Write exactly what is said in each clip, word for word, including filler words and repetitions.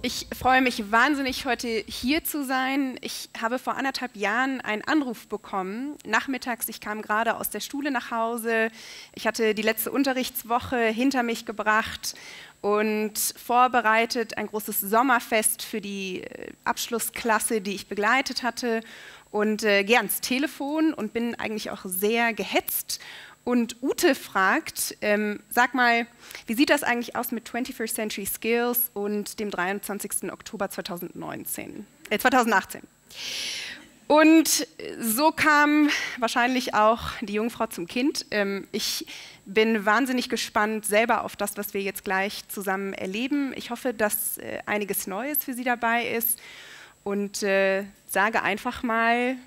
Ich freue mich wahnsinnig, heute hier zu sein. Ich habe vor anderthalb Jahren einen Anruf bekommen. Nachmittags, ich kam gerade aus der Schule nach Hause. Ich hatte die letzte Unterrichtswoche hinter mich gebracht und vorbereitet ein großes Sommerfest für die Abschlussklasse, die ich begleitet hatte. Und äh, gehe ans Telefon und bin eigentlich auch sehr gehetzt. Und Ute fragt, ähm, sag mal, wie sieht das eigentlich aus mit twenty-first Century Skills und dem dreiundzwanzigsten Oktober zweitausendneunzehn, äh, zweitausendachtzehn? Und so kam wahrscheinlich auch die Jungfrau zum Kind. Ähm, ich bin wahnsinnig gespannt selber auf das, was wir jetzt gleich zusammen erleben. Ich hoffe, dass äh, einiges Neues für Sie dabei ist und äh, sage einfach mal,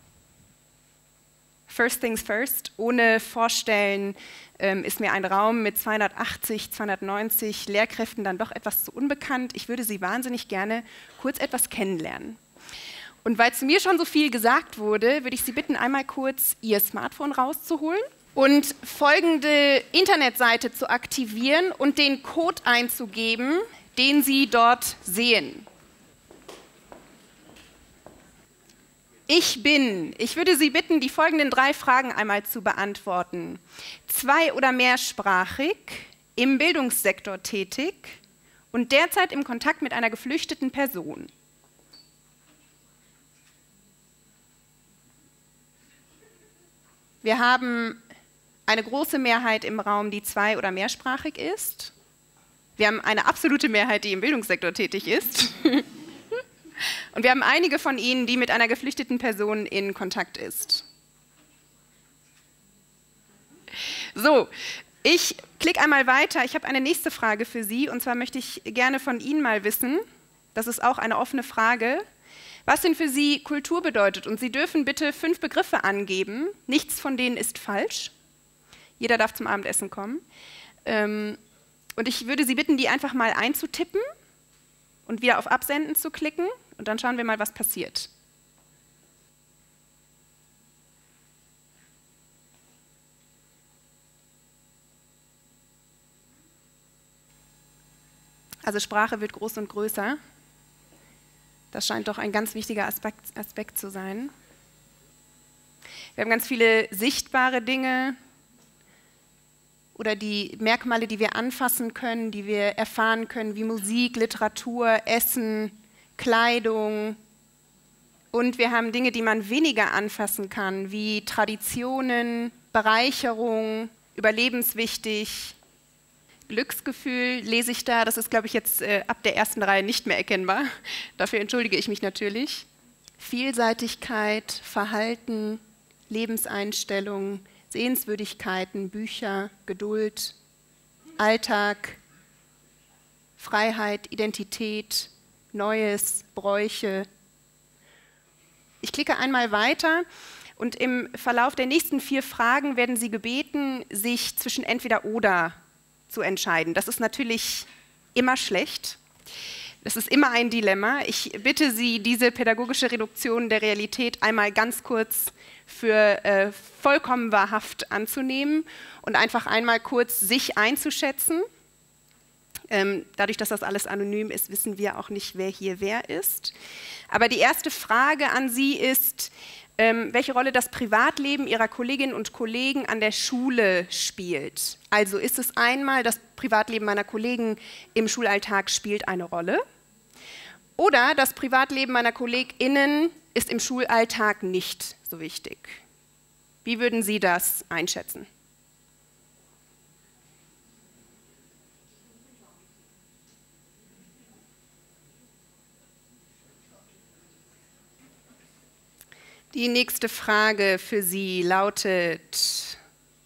First things first, ohne Vorstellen ähm, ist mir ein Raum mit zweihundertachtzig, zweihundertneunzig Lehrkräften dann doch etwas zu unbekannt. Ich würde Sie wahnsinnig gerne kurz etwas kennenlernen. Und weil zu mir schon so viel gesagt wurde, würde ich Sie bitten, einmal kurz Ihr Smartphone rauszuholen und folgende Internetseite zu aktivieren und den Code einzugeben, den Sie dort sehen. Ich bin. Ich würde Sie bitten, die folgenden drei Fragen einmal zu beantworten. Zwei- oder mehrsprachig, im Bildungssektor tätig und derzeit im Kontakt mit einer geflüchteten Person. Wir haben eine große Mehrheit im Raum, die zwei- oder mehrsprachig ist. Wir haben eine absolute Mehrheit, die im Bildungssektor tätig ist. Und wir haben einige von Ihnen, die mit einer geflüchteten Person in Kontakt ist. So, ich klicke einmal weiter. Ich habe eine nächste Frage für Sie. Und zwar möchte ich gerne von Ihnen mal wissen, das ist auch eine offene Frage, was denn für Sie Kultur bedeutet. Und Sie dürfen bitte fünf Begriffe angeben. Nichts von denen ist falsch. Jeder darf zum Abendessen kommen. Und ich würde Sie bitten, die einfach mal einzutippen und wieder auf Absenden zu klicken. Und dann schauen wir mal, was passiert. Also Sprache wird groß und größer. Das scheint doch ein ganz wichtiger Aspekt, Aspekt zu sein. Wir haben ganz viele sichtbare Dinge oder die Merkmale, die wir anfassen können, die wir erfahren können, wie Musik, Literatur, Essen, Kleidung. Und wir haben Dinge, die man weniger anfassen kann, wie Traditionen, Bereicherung, überlebenswichtig. Glücksgefühl lese ich da, das ist, glaube ich, jetzt äh, ab der ersten Reihe nicht mehr erkennbar. Dafür entschuldige ich mich natürlich. Vielseitigkeit, Verhalten, Lebenseinstellung, Sehenswürdigkeiten, Bücher, Geduld, Alltag, Freiheit, Identität, Neues, Bräuche. Ich klicke einmal weiter und im Verlauf der nächsten vier Fragen werden Sie gebeten, sich zwischen entweder oder zu entscheiden. Das ist natürlich immer schlecht. Das ist immer ein Dilemma. Ich bitte Sie, diese pädagogische Reduktion der Realität einmal ganz kurz für äh, vollkommen wahrhaft anzunehmen und einfach einmal kurz sich einzuschätzen. Ähm, dadurch, dass das alles anonym ist, wissen wir auch nicht, wer hier wer ist. Aber die erste Frage an Sie ist, ähm, welche Rolle das Privatleben Ihrer Kolleginnen und Kollegen an der Schule spielt. Also ist es einmal, das Privatleben meiner Kollegen im Schulalltag spielt eine Rolle oder das Privatleben meiner KollegInnen ist im Schulalltag nicht so wichtig. Wie würden Sie das einschätzen? Die nächste Frage für Sie lautet,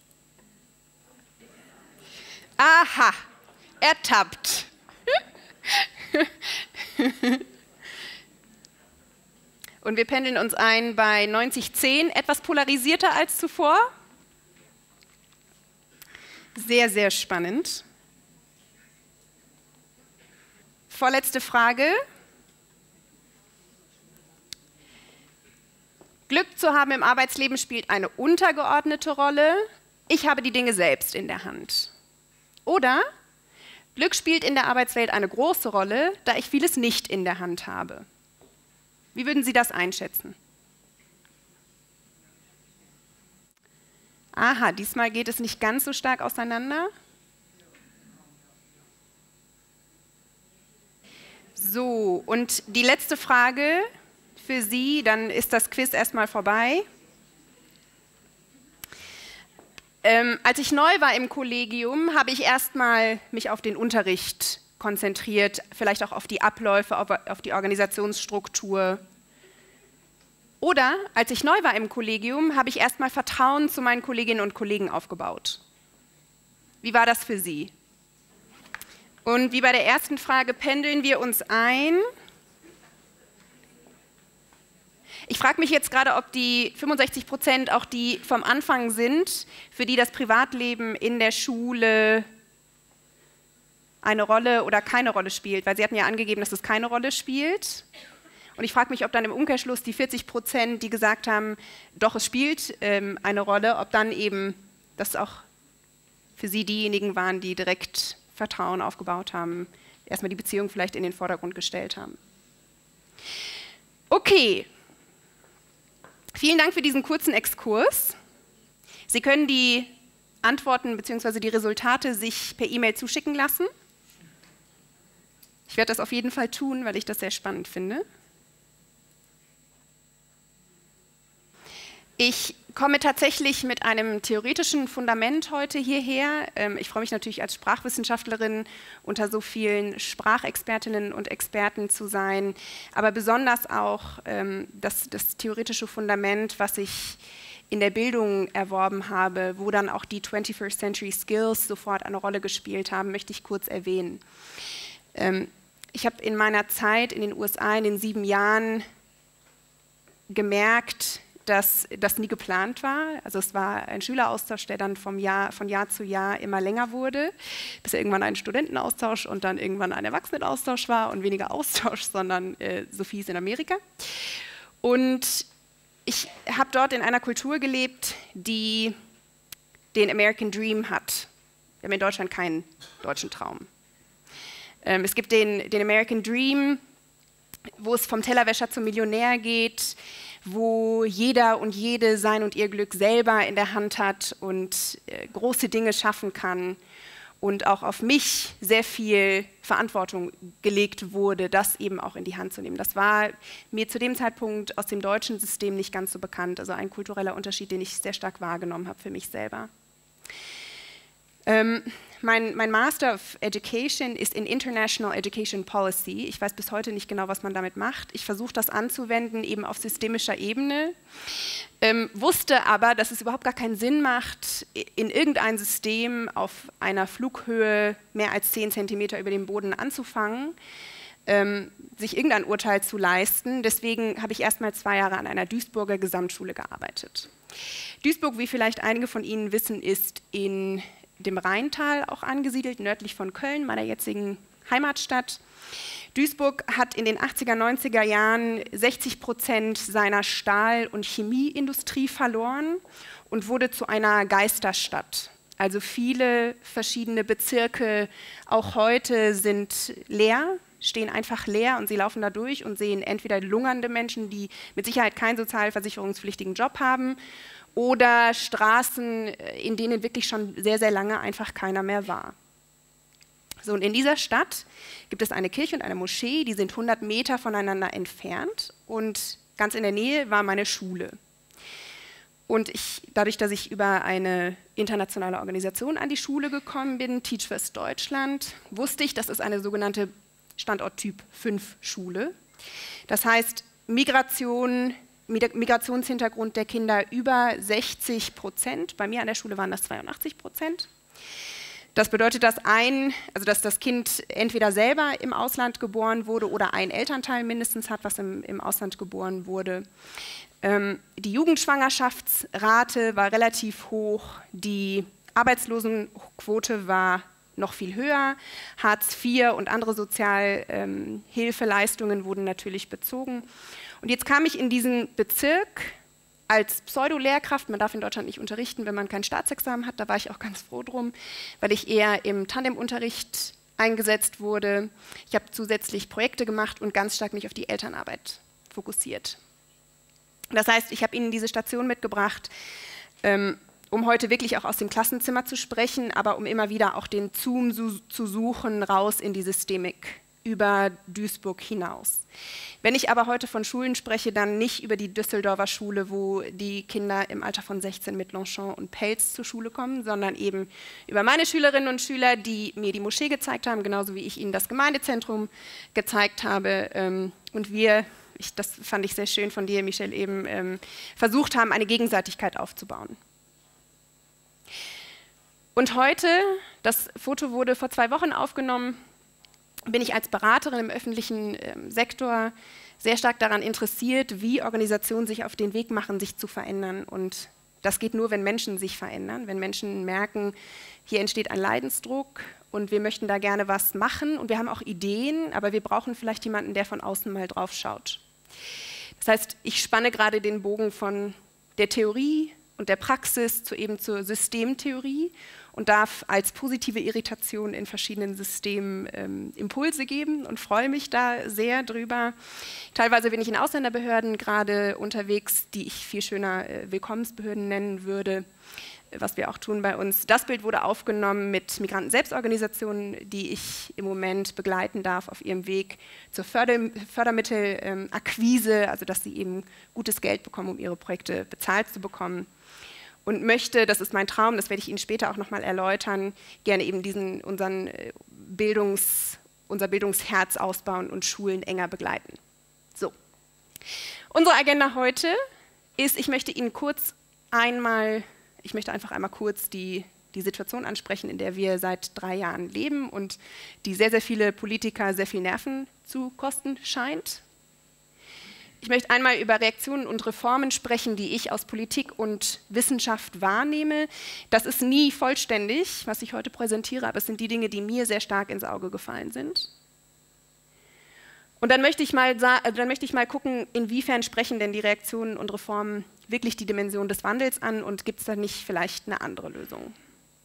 aha, ertappt. Und wir pendeln uns ein bei neunzig zehn, etwas polarisierter als zuvor. Sehr, sehr spannend. Vorletzte Frage. Glück zu haben im Arbeitsleben spielt eine untergeordnete Rolle. Ich habe die Dinge selbst in der Hand. Oder Glück spielt in der Arbeitswelt eine große Rolle, da ich vieles nicht in der Hand habe. Wie würden Sie das einschätzen? Aha, diesmal geht es nicht ganz so stark auseinander. So, und die letzte Frage für Sie, dann ist das Quiz erstmal vorbei. Ähm, als ich neu war im Kollegium, habe ich erstmal mich auf den Unterricht konzentriert, vielleicht auch auf die Abläufe, auf, auf die Organisationsstruktur. Oder als ich neu war im Kollegium, habe ich erstmal Vertrauen zu meinen Kolleginnen und Kollegen aufgebaut. Wie war das für Sie? Und wie bei der ersten Frage pendeln wir uns ein. Ich frage mich jetzt gerade, ob die fünfundsechzig Prozent auch die vom Anfang sind, für die das Privatleben in der Schule eine Rolle oder keine Rolle spielt, weil Sie hatten ja angegeben, dass es keine Rolle spielt. Und ich frage mich, ob dann im Umkehrschluss die vierzig Prozent, die gesagt haben, doch, es spielt ähm, eine Rolle, ob dann eben das auch für Sie diejenigen waren, die direkt Vertrauen aufgebaut haben, erstmal die Beziehung vielleicht in den Vordergrund gestellt haben. Okay. Vielen Dank für diesen kurzen Exkurs. Sie können die Antworten bzw. die Resultate sich per E-Mail zuschicken lassen. Ich werde das auf jeden Fall tun, weil ich das sehr spannend finde. Ich komme tatsächlich mit einem theoretischen Fundament heute hierher. Ich freue mich natürlich als Sprachwissenschaftlerin, unter so vielen Sprachexpertinnen und Experten zu sein, aber besonders auch das, das theoretische Fundament, was ich in der Bildung erworben habe, wo dann auch die twenty-first Century Skills sofort eine Rolle gespielt haben, möchte ich kurz erwähnen. Ich habe in meiner Zeit in den U S A in den sieben Jahren gemerkt, dass das nie geplant war. Also es war ein Schüleraustausch, der dann vom Jahr, von Jahr zu Jahr immer länger wurde, bis er irgendwann ein Studentenaustausch und dann irgendwann ein Erwachsenenaustausch war und weniger Austausch, sondern äh, so viel ist in Amerika. Und ich habe dort in einer Kultur gelebt, die den American Dream hat. Wir haben in Deutschland keinen deutschen Traum. Ähm, es gibt den, den American Dream, wo es vom Tellerwäscher zum Millionär geht, wo jeder und jede sein und ihr Glück selber in der Hand hat und äh, große Dinge schaffen kann und auch auf mich sehr viel Verantwortung gelegt wurde, das eben auch in die Hand zu nehmen. Das war mir zu dem Zeitpunkt aus dem deutschen System nicht ganz so bekannt, also ein kultureller Unterschied, den ich sehr stark wahrgenommen habe für mich selber. Ähm, mein, mein Master of Education ist in International Education Policy. Ich weiß bis heute nicht genau, was man damit macht. Ich versuche das anzuwenden, eben auf systemischer Ebene, ähm, wusste aber, dass es überhaupt gar keinen Sinn macht, in irgendein System auf einer Flughöhe mehr als zehn Zentimeter über dem Boden anzufangen, ähm, sich irgendein Urteil zu leisten. Deswegen habe ich erst mal zwei Jahre an einer Duisburger Gesamtschule gearbeitet. Duisburg, wie vielleicht einige von Ihnen wissen, ist in dem Rheintal auch angesiedelt, nördlich von Köln, meiner jetzigen Heimatstadt. Duisburg hat in den achtziger, neunziger Jahren sechzig Prozent seiner Stahl- und Chemieindustrie verloren und wurde zu einer Geisterstadt. Also viele verschiedene Bezirke, auch heute, sind leer, stehen einfach leer und Sie laufen da durch und sehen entweder lungernde Menschen, die mit Sicherheit keinen sozialversicherungspflichtigen Job haben, oder Straßen, in denen wirklich schon sehr, sehr lange einfach keiner mehr war. So, und in dieser Stadt gibt es eine Kirche und eine Moschee, die sind hundert Meter voneinander entfernt und ganz in der Nähe war meine Schule. Und ich, dadurch, dass ich über eine internationale Organisation an die Schule gekommen bin, Teach First Deutschland, wusste ich, das ist eine sogenannte Standort-Typ fünf Schule. Das heißt, Migration, Migrationshintergrund der Kinder über sechzig Prozent. Bei mir an der Schule waren das zweiundachtzig Prozent. Das bedeutet, dass, ein, also dass das Kind entweder selber im Ausland geboren wurde oder ein Elternteil mindestens hat, was im, im Ausland geboren wurde. Ähm, die Jugendschwangerschaftsrate war relativ hoch, die Arbeitslosenquote war noch viel höher, Hartz vier und andere Sozialhilfeleistungen ähm, wurden natürlich bezogen. Und jetzt kam ich in diesen Bezirk als Pseudo-Lehrkraft. Man darf in Deutschland nicht unterrichten, wenn man kein Staatsexamen hat. Da war ich auch ganz froh drum, weil ich eher im Tandemunterricht eingesetzt wurde. Ich habe zusätzlich Projekte gemacht und ganz stark mich auf die Elternarbeit fokussiert. Das heißt, ich habe Ihnen diese Station mitgebracht, ähm, um heute wirklich auch aus dem Klassenzimmer zu sprechen, aber um immer wieder auch den Zoom su zu suchen, raus in die Systemik, über Duisburg hinaus. Wenn ich aber heute von Schulen spreche, dann nicht über die Düsseldorfer Schule, wo die Kinder im Alter von sechzehn mit Longchamp und Pelz zur Schule kommen, sondern eben über meine Schülerinnen und Schüler, die mir die Moschee gezeigt haben, genauso wie ich ihnen das Gemeindezentrum gezeigt habe. Und wir, ich, das fand ich sehr schön von dir, Michel, eben versucht haben, eine Gegenseitigkeit aufzubauen. Und heute, das Foto wurde vor zwei Wochen aufgenommen, bin ich als Beraterin im öffentlichen äh, Sektor sehr stark daran interessiert, wie Organisationen sich auf den Weg machen, sich zu verändern. Und das geht nur, wenn Menschen sich verändern, wenn Menschen merken, hier entsteht ein Leidensdruck und wir möchten da gerne was machen und wir haben auch Ideen, aber wir brauchen vielleicht jemanden, der von außen mal drauf schaut. Das heißt, ich spanne gerade den Bogen von der Theorie und der Praxis zu eben zur Systemtheorie und darf als positive Irritation in verschiedenen Systemen ähm, Impulse geben und freue mich da sehr drüber. Teilweise bin ich in Ausländerbehörden gerade unterwegs, die ich viel schöner äh, Willkommensbehörden nennen würde, was wir auch tun bei uns. Das Bild wurde aufgenommen mit Migranten-Selbstorganisationen, die ich im Moment begleiten darf auf ihrem Weg zur Förder Fördermittelakquise, also dass sie eben gutes Geld bekommen, um ihre Projekte bezahlt zu bekommen. Und möchte, das ist mein Traum, das werde ich Ihnen später auch nochmal erläutern, gerne eben diesen, unseren Bildungs, unser Bildungsherz ausbauen und Schulen enger begleiten. So. Unsere Agenda heute ist, ich möchte Ihnen kurz einmal, ich möchte einfach einmal kurz die, die Situation ansprechen, in der wir seit drei Jahren leben und die sehr, sehr viele Politiker sehr viel Nerven zu kosten scheint. Ich möchte einmal über Reaktionen und Reformen sprechen, die ich aus Politik und Wissenschaft wahrnehme. Das ist nie vollständig, was ich heute präsentiere, aber es sind die Dinge, die mir sehr stark ins Auge gefallen sind. Und dann möchte ich mal, dann möchte ich mal gucken, inwiefern sprechen denn die Reaktionen und Reformen wirklich die Dimension des Wandels an und gibt es da nicht vielleicht eine andere Lösung?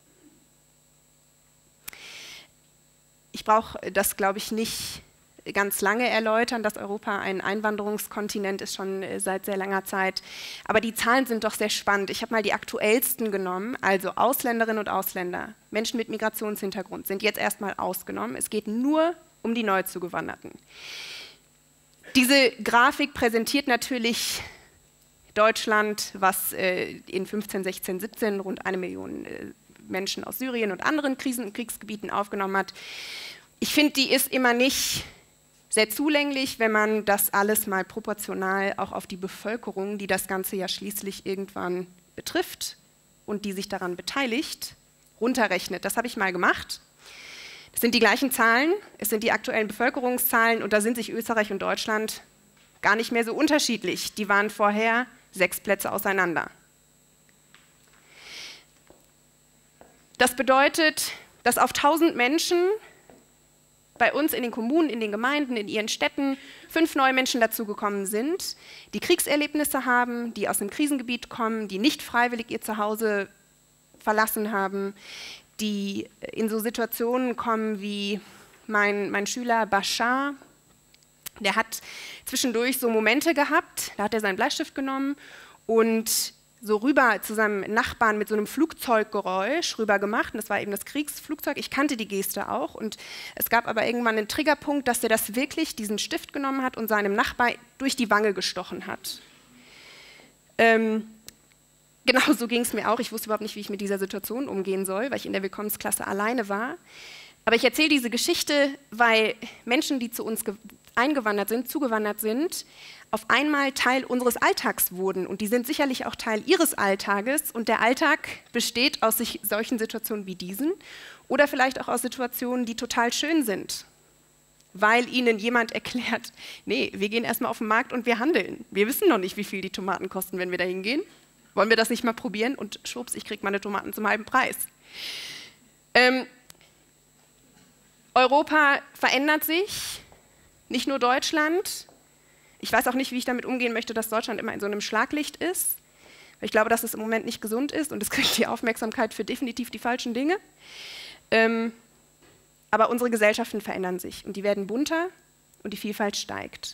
Ich brauche das, glaube ich, nicht ganz lange erläutern, dass Europa ein Einwanderungskontinent ist, schon seit sehr langer Zeit. Aber die Zahlen sind doch sehr spannend. Ich habe mal die aktuellsten genommen, also Ausländerinnen und Ausländer, Menschen mit Migrationshintergrund sind jetzt erstmal ausgenommen. Es geht nur um die Neuzugewanderten. Diese Grafik präsentiert natürlich Deutschland, was in fünfzehn, sechzehn, siebzehn rund eine Million Menschen aus Syrien und anderen Krisen- und Kriegsgebieten aufgenommen hat. Ich finde, die ist immer nicht sehr zulänglich, wenn man das alles mal proportional auch auf die Bevölkerung, die das Ganze ja schließlich irgendwann betrifft und die sich daran beteiligt, runterrechnet. Das habe ich mal gemacht. Das sind die gleichen Zahlen, es sind die aktuellen Bevölkerungszahlen und da sind sich Österreich und Deutschland gar nicht mehr so unterschiedlich. Die waren vorher sechs Plätze auseinander. Das bedeutet, dass auf tausend Menschen bei uns in den Kommunen, in den Gemeinden, in ihren Städten fünf neue Menschen dazugekommen sind, die Kriegserlebnisse haben, die aus einem Krisengebiet kommen, die nicht freiwillig ihr Zuhause verlassen haben, die in so Situationen kommen wie mein, mein Schüler Bashar, der hat zwischendurch so Momente gehabt, da hat er seinen Bleistift genommen und so rüber zu seinem Nachbarn mit so einem Flugzeuggeräusch rüber gemacht. Und das war eben das Kriegsflugzeug. Ich kannte die Geste auch. Und es gab aber irgendwann einen Triggerpunkt, dass er das wirklich, diesen Stift genommen hat und seinem Nachbar durch die Wange gestochen hat. Ähm, genau so ging es mir auch. Ich wusste überhaupt nicht, wie ich mit dieser Situation umgehen soll, weil ich in der Willkommensklasse alleine war. Aber ich erzähle diese Geschichte, weil Menschen, die zu uns eingewandert sind, zugewandert sind, auf einmal Teil unseres Alltags wurden. Und die sind sicherlich auch Teil ihres Alltages. Und der Alltag besteht aus sich, solchen Situationen wie diesen oder vielleicht auch aus Situationen, die total schön sind, weil ihnen jemand erklärt, nee, wir gehen erstmal auf den Markt und wir handeln. Wir wissen noch nicht, wie viel die Tomaten kosten, wenn wir da hingehen. Wollen wir das nicht mal probieren? Und schwupps, ich kriege meine Tomaten zum halben Preis. Ähm, Europa verändert sich, nicht nur Deutschland. Ich weiß auch nicht, wie ich damit umgehen möchte, dass Deutschland immer in so einem Schlaglicht ist. Ich glaube, dass es im Moment nicht gesund ist und es kriegt die Aufmerksamkeit für definitiv die falschen Dinge. Ähm, Aber unsere Gesellschaften verändern sich und die werden bunter und die Vielfalt steigt.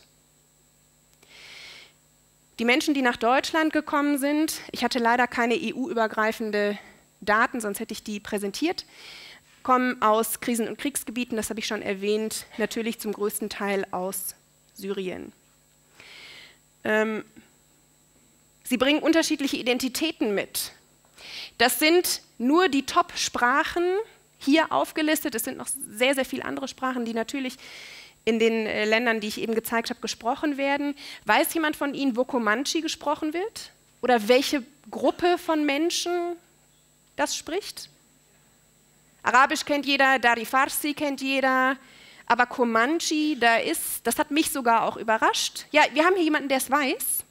Die Menschen, die nach Deutschland gekommen sind, ich hatte leider keine E U-übergreifende Daten, sonst hätte ich die präsentiert, kommen aus Krisen- und Kriegsgebieten, das habe ich schon erwähnt, natürlich zum größten Teil aus Syrien. Ähm, sie bringen unterschiedliche Identitäten mit. Das sind nur die Top-Sprachen hier aufgelistet. Es sind noch sehr, sehr viele andere Sprachen, die natürlich in den äh, Ländern, die ich eben gezeigt habe, gesprochen werden. Weiß jemand von Ihnen, wo Comanche gesprochen wird? Oder welche Gruppe von Menschen das spricht? Arabisch kennt jeder, Dari Farsi kennt jeder, aber Comanche, da ist, das hat mich sogar auch überrascht. Ja, wir haben hier jemanden, der es weiß.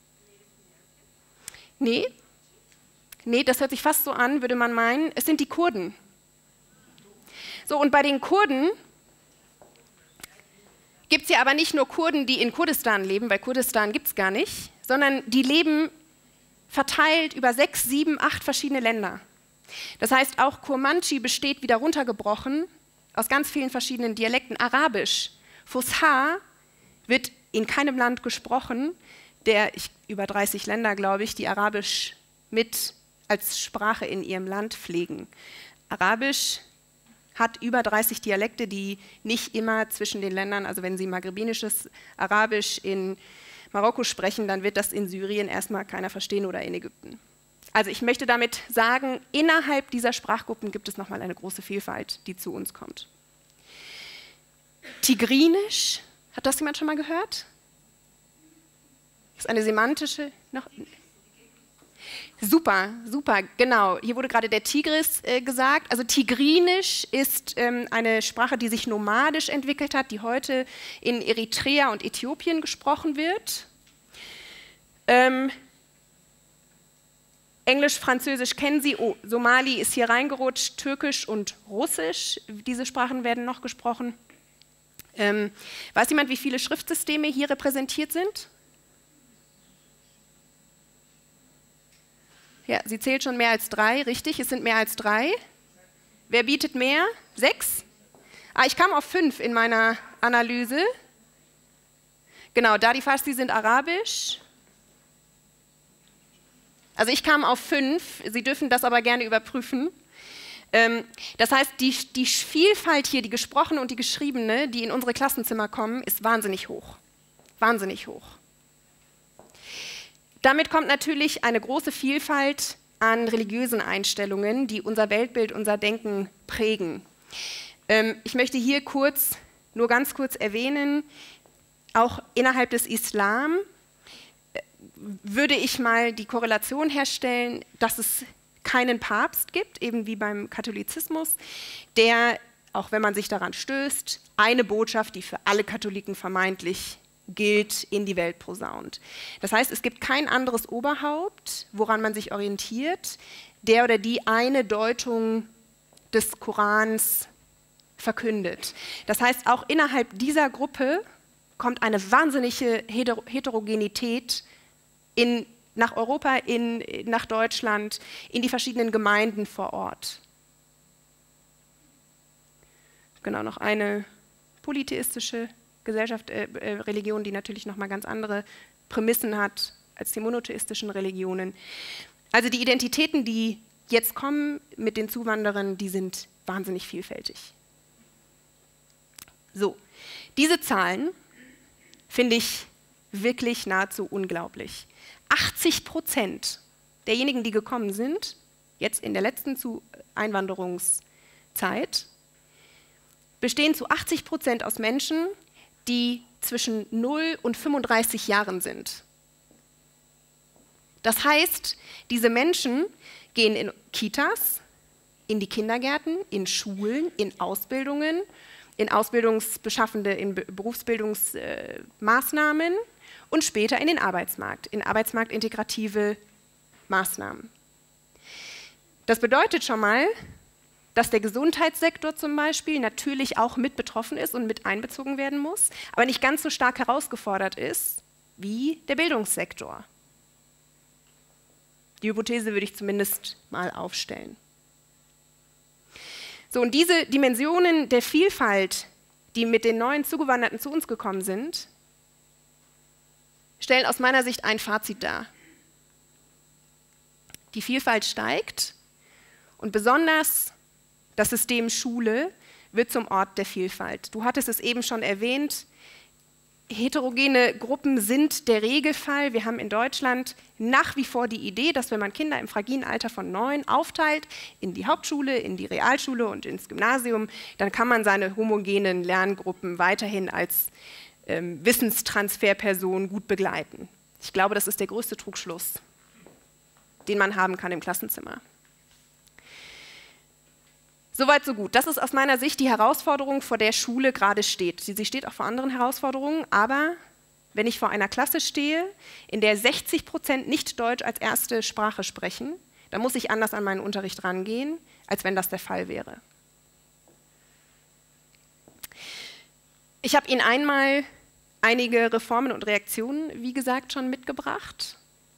Nee, nee, das hört sich fast so an, würde man meinen. Es sind die Kurden. So, und bei den Kurden gibt es ja aber nicht nur Kurden, die in Kurdistan leben, weil Kurdistan gibt es gar nicht, sondern die leben verteilt über sechs, sieben, acht verschiedene Länder. Das heißt, auch Kurmandschi besteht wieder runtergebrochen aus ganz vielen verschiedenen Dialekten. Arabisch, Fusha, wird in keinem Land gesprochen, der ich, über dreißig Länder, glaube ich, die Arabisch mit als Sprache in ihrem Land pflegen. Arabisch hat über dreißig Dialekte, die nicht immer zwischen den Ländern, also wenn Sie maghrebinisches Arabisch in Marokko sprechen, dann wird das in Syrien erstmal keiner verstehen oder in Ägypten. Also ich möchte damit sagen, innerhalb dieser Sprachgruppen gibt es nochmal eine große Vielfalt, die zu uns kommt. Tigrinisch, hat das jemand schon mal gehört? Das ist eine semantische, noch? Super, super, genau. Hier wurde gerade der Tigris äh, gesagt. Also Tigrinisch ist ähm, eine Sprache, die sich nomadisch entwickelt hat, die heute in Eritrea und Äthiopien gesprochen wird. Ähm, Englisch, Französisch kennen Sie, oh, Somali ist hier reingerutscht, Türkisch und Russisch, diese Sprachen werden noch gesprochen. Ähm, weiß jemand, wie viele Schriftsysteme hier repräsentiert sind? Ja, sie zählt schon mehr als drei, richtig, es sind mehr als drei. Wer bietet mehr? Sechs? Ah, ich kam auf fünf in meiner Analyse. Genau, Dari Farsi sind Arabisch. Also ich kam auf fünf, Sie dürfen das aber gerne überprüfen. Ähm, das heißt, die, die Vielfalt hier, die gesprochene und die geschriebene, die in unsere Klassenzimmer kommen, ist wahnsinnig hoch. Wahnsinnig hoch. Damit kommt natürlich eine große Vielfalt an religiösen Einstellungen, die unser Weltbild, unser Denken prägen. Ähm, ich möchte hier kurz, nur ganz kurz erwähnen, auch innerhalb des Islam würde ich mal die Korrelation herstellen, dass es keinen Papst gibt, eben wie beim Katholizismus, der, auch wenn man sich daran stößt, eine Botschaft, die für alle Katholiken vermeintlich gilt, in die Welt posaunt. Das heißt, es gibt kein anderes Oberhaupt, woran man sich orientiert, der oder die eine Deutung des Korans verkündet. Das heißt, auch innerhalb dieser Gruppe kommt eine wahnsinnige Heterogenität in, nach Europa, in, nach Deutschland, in die verschiedenen Gemeinden vor Ort. Genau, noch eine polytheistische Gesellschaft, äh, äh, Religion, die natürlich nochmal ganz andere Prämissen hat als die monotheistischen Religionen. Also die Identitäten, die jetzt kommen mit den Zuwanderern, die sind wahnsinnig vielfältig. So, diese Zahlen finde ich wirklich nahezu unglaublich. achtzig Prozent derjenigen, die gekommen sind, jetzt in der letzten Einwanderungszeit, bestehen zu achtzig Prozent aus Menschen, die zwischen null und fünfunddreißig Jahren sind. Das heißt, diese Menschen gehen in Kitas, in die Kindergärten, in Schulen, in Ausbildungen, in ausbildungsbeschaffende, in Berufsbildungsmaßnahmen und später in den Arbeitsmarkt, in arbeitsmarktintegrative Maßnahmen. Das bedeutet schon mal, dass der Gesundheitssektor zum Beispiel natürlich auch mit betroffen ist und mit einbezogen werden muss, aber nicht ganz so stark herausgefordert ist wie der Bildungssektor. Die Hypothese würde ich zumindest mal aufstellen. So, und diese Dimensionen der Vielfalt, die mit den neuen Zugewanderten zu uns gekommen sind, stellen aus meiner Sicht ein Fazit dar. Die Vielfalt steigt und besonders das System Schule wird zum Ort der Vielfalt. Du hattest es eben schon erwähnt, heterogene Gruppen sind der Regelfall. Wir haben in Deutschland nach wie vor die Idee, dass wenn man Kinder im fragilen Alter von neun aufteilt, in die Hauptschule, in die Realschule und ins Gymnasium, dann kann man seine homogenen Lerngruppen weiterhin als ähm, Wissenstransferperson gut begleiten. Ich glaube, das ist der größte Trugschluss, den man haben kann im Klassenzimmer. Soweit, so gut. Das ist aus meiner Sicht die Herausforderung, vor der Schule gerade steht. Sie steht auch vor anderen Herausforderungen, aber wenn ich vor einer Klasse stehe, in der sechzig Prozent nicht Deutsch als erste Sprache sprechen, dann muss ich anders an meinen Unterricht rangehen, als wenn das der Fall wäre. Ich habe Ihnen einmal einige Reformen und Reaktionen, wie gesagt, schon mitgebracht.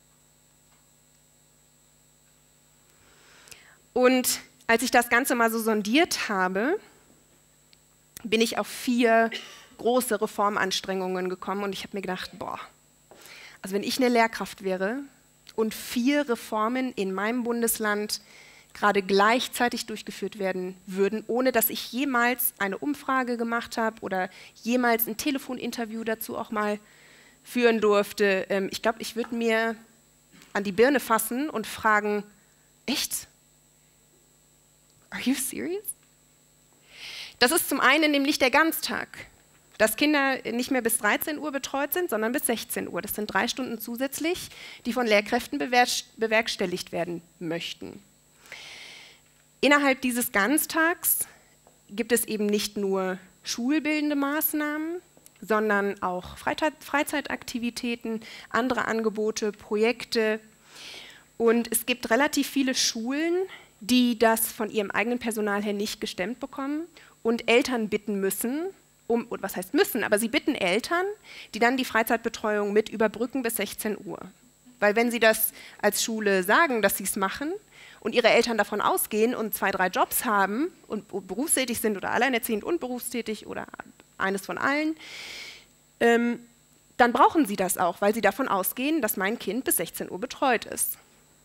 Und als ich das Ganze mal so sondiert habe, bin ich auf vier große Reformanstrengungen gekommen und ich habe mir gedacht, boah, also wenn ich eine Lehrkraft wäre und vier Reformen in meinem Bundesland gerade gleichzeitig durchgeführt werden würden, ohne dass ich jemals eine Umfrage gemacht habe oder jemals ein Telefoninterview dazu auch mal führen durfte, ähm, ich glaube, ich würde mir an die Birne fassen und fragen, echt? Are you serious? Das ist zum einen nämlich der Ganztag, dass Kinder nicht mehr bis dreizehn Uhr betreut sind, sondern bis sechzehn Uhr. Das sind drei Stunden zusätzlich, die von Lehrkräften bewerkstelligt werden möchten. Innerhalb dieses Ganztags gibt es eben nicht nur schulbildende Maßnahmen, sondern auch Freizeitaktivitäten, andere Angebote, Projekte. Und es gibt relativ viele Schulen, die das von ihrem eigenen Personal her nicht gestemmt bekommen und Eltern bitten müssen, um, oder was heißt müssen, aber sie bitten Eltern, die dann die Freizeitbetreuung mit überbrücken bis sechzehn Uhr. Weil wenn sie das als Schule sagen, dass sie es machen und ihre Eltern davon ausgehen und zwei, drei Jobs haben und berufstätig sind oder alleinerziehend und berufstätig oder eines von allen, ähm, dann brauchen sie das auch, weil sie davon ausgehen, dass mein Kind bis sechzehn Uhr betreut ist.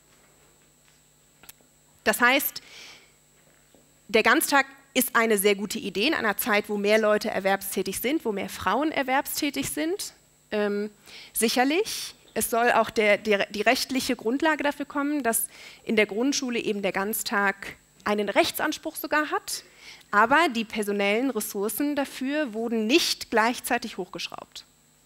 Das heißt, der Ganztag ist eine sehr gute Idee in einer Zeit, wo mehr Leute erwerbstätig sind, wo mehr Frauen erwerbstätig sind. Ähm, sicherlich. Es soll auch der, der, die rechtliche Grundlage dafür kommen, dass in der Grundschule eben der Ganztag einen Rechtsanspruch sogar hat, aber die personellen Ressourcen dafür wurden nicht gleichzeitig hochgeschraubt.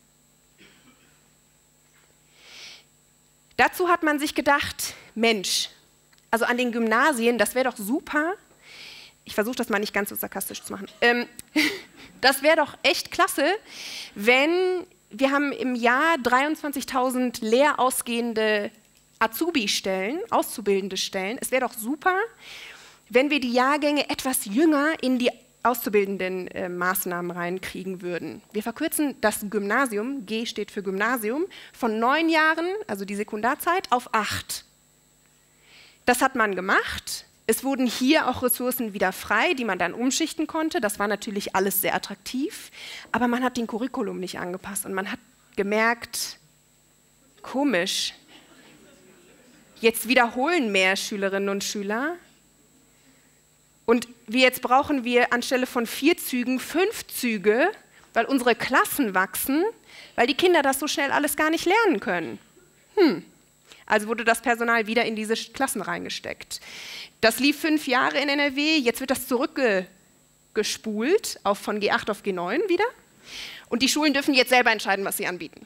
Dazu hat man sich gedacht, Mensch, also an den Gymnasien, das wäre doch super, ich versuche das mal nicht ganz so sarkastisch zu machen, ähm, das wäre doch echt klasse, wenn wir haben im Jahr dreiundzwanzigtausend leer ausgehende Azubi-Stellen, auszubildende Stellen. Es wäre doch super, wenn wir die Jahrgänge etwas jünger in die auszubildenden äh, Maßnahmen reinkriegen würden. Wir verkürzen das Gymnasium, G steht für Gymnasium, von neun Jahren, also die Sekundarzeit, auf acht. Das hat man gemacht. Es wurden hier auch Ressourcen wieder frei, die man dann umschichten konnte. Das war natürlich alles sehr attraktiv, aber man hat den Curriculum nicht angepasst und man hat gemerkt, komisch, jetzt wiederholen mehr Schülerinnen und Schüler und jetzt brauchen wir anstelle von vier Zügen fünf Züge, weil unsere Klassen wachsen, weil die Kinder das so schnell alles gar nicht lernen können. Hm. Also wurde das Personal wieder in diese Klassen reingesteckt. Das lief fünf Jahre in N R W, jetzt wird das zurückgespult auf von G acht auf G neun wieder. Und die Schulen dürfen jetzt selber entscheiden, was sie anbieten.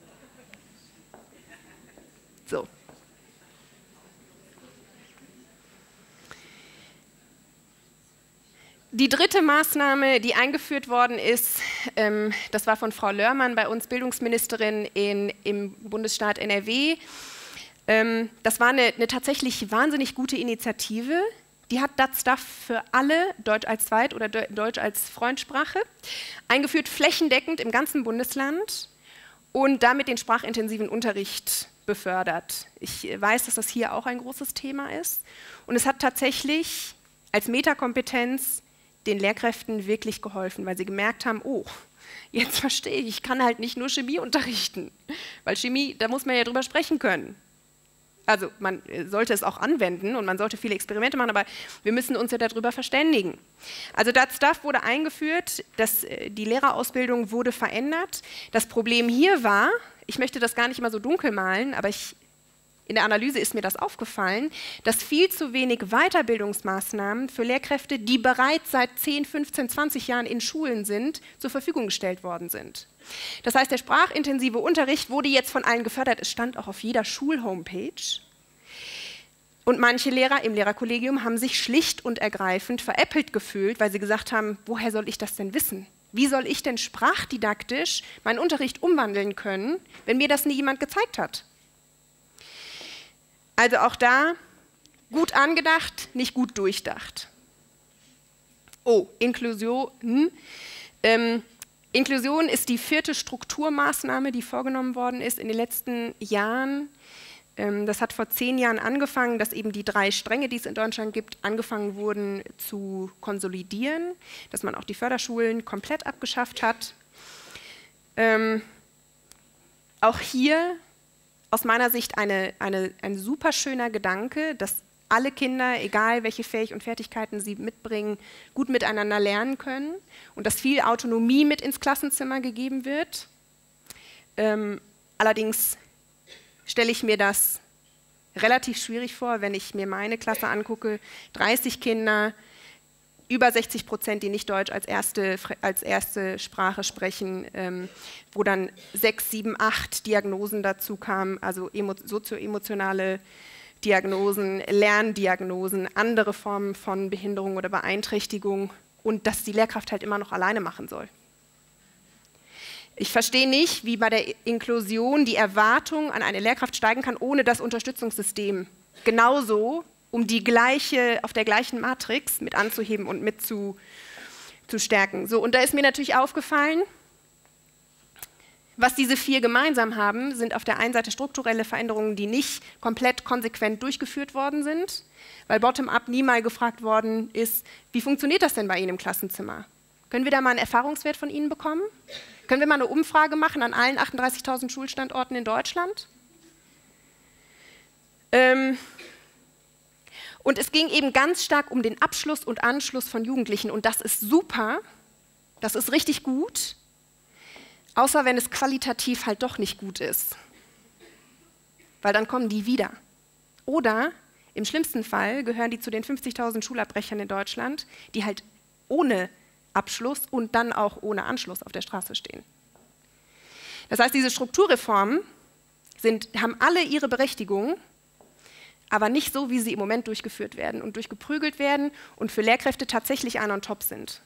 So. Die dritte Maßnahme, die eingeführt worden ist, ähm, das war von Frau Lörmann, bei uns Bildungsministerin in, im Bundesstaat N R W. Ähm, das war eine, eine tatsächlich wahnsinnig gute Initiative. Die hat das Stuff für alle, Deutsch als Zweit- oder De Deutsch als Freundsprache, eingeführt, flächendeckend im ganzen Bundesland und damit den sprachintensiven Unterricht befördert. Ich weiß, dass das hier auch ein großes Thema ist. Und es hat tatsächlich als Metakompetenz den Lehrkräften wirklich geholfen, weil sie gemerkt haben, oh, jetzt verstehe ich, ich kann halt nicht nur Chemie unterrichten, weil Chemie, da muss man ja drüber sprechen können. Also man sollte es auch anwenden und man sollte viele Experimente machen, aber wir müssen uns ja darüber verständigen. Also That Stuff wurde eingeführt, das, die Lehrerausbildung wurde verändert. Das Problem hier war, ich möchte das gar nicht immer so dunkel malen, aber ich, in der Analyse ist mir das aufgefallen, dass viel zu wenig Weiterbildungsmaßnahmen für Lehrkräfte, die bereits seit zehn, fünfzehn, zwanzig Jahren in Schulen sind, zur Verfügung gestellt worden sind. Das heißt, der sprachintensive Unterricht wurde jetzt von allen gefördert. Es stand auch auf jeder Schulhomepage. Und manche Lehrer im Lehrerkollegium haben sich schlicht und ergreifend veräppelt gefühlt, weil sie gesagt haben, woher soll ich das denn wissen? Wie soll ich denn sprachdidaktisch meinen Unterricht umwandeln können, wenn mir das nie jemand gezeigt hat? Also auch da gut angedacht, nicht gut durchdacht. Oh, Inklusion. Hm. Ähm, Inklusion ist die vierte Strukturmaßnahme, die vorgenommen worden ist in den letzten Jahren. Ähm, das hat vor zehn Jahren angefangen, dass eben die drei Stränge, die es in Deutschland gibt, angefangen wurden zu konsolidieren, dass man auch die Förderschulen komplett abgeschafft hat. Ähm, auch hier aus meiner Sicht eine, eine, ein super schöner Gedanke, dass alle Kinder, egal welche Fähig- und Fertigkeiten sie mitbringen, gut miteinander lernen können und dass viel Autonomie mit ins Klassenzimmer gegeben wird. Ähm, allerdings stelle ich mir das relativ schwierig vor, wenn ich mir meine Klasse angucke, dreißig Kinder, über sechzig Prozent, die nicht Deutsch als erste, als erste Sprache sprechen, ähm, wo dann sechs, sieben, acht Diagnosen dazu kamen, also sozioemotionale Diagnosen, Lerndiagnosen, andere Formen von Behinderung oder Beeinträchtigung und dass die Lehrkraft halt immer noch alleine machen soll. Ich verstehe nicht, wie bei der Inklusion die Erwartung an eine Lehrkraft steigen kann, ohne das Unterstützungssystem genauso um die gleiche, auf der gleichen Matrix mit anzuheben und mit zu, zu stärken. So, und da ist mir natürlich aufgefallen, was diese vier gemeinsam haben, sind auf der einen Seite strukturelle Veränderungen, die nicht komplett konsequent durchgeführt worden sind, weil bottom-up nie mal gefragt worden ist, wie funktioniert das denn bei Ihnen im Klassenzimmer? Können wir da mal einen Erfahrungswert von Ihnen bekommen? Können wir mal eine Umfrage machen an allen achtunddreißigtausend Schulstandorten in Deutschland? Ähm, und es ging eben ganz stark um den Abschluss und Anschluss von Jugendlichen und das ist super, das ist richtig gut, außer wenn es qualitativ halt doch nicht gut ist, weil dann kommen die wieder. Oder im schlimmsten Fall gehören die zu den fünfzigtausend Schulabbrechern in Deutschland, die halt ohne Abschluss und dann auch ohne Anschluss auf der Straße stehen. Das heißt, diese Strukturreformen sind, haben alle ihre Berechtigung, aber nicht so, wie sie im Moment durchgeführt werden und durchgeprügelt werden und für Lehrkräfte tatsächlich ein on top sind.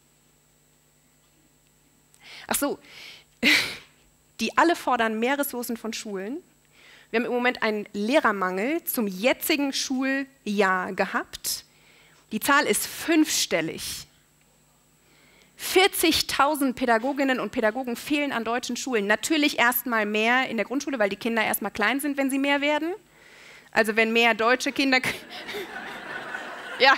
Ach so, die alle fordern mehr Ressourcen von Schulen. Wir haben im Moment einen Lehrermangel zum jetzigen Schuljahr gehabt. Die Zahl ist fünfstellig. vierzigtausend Pädagoginnen und Pädagogen fehlen an deutschen Schulen. Natürlich erstmal mehr in der Grundschule, weil die Kinder erstmal klein sind, wenn sie mehr werden. Also wenn mehr deutsche Kinder... ja.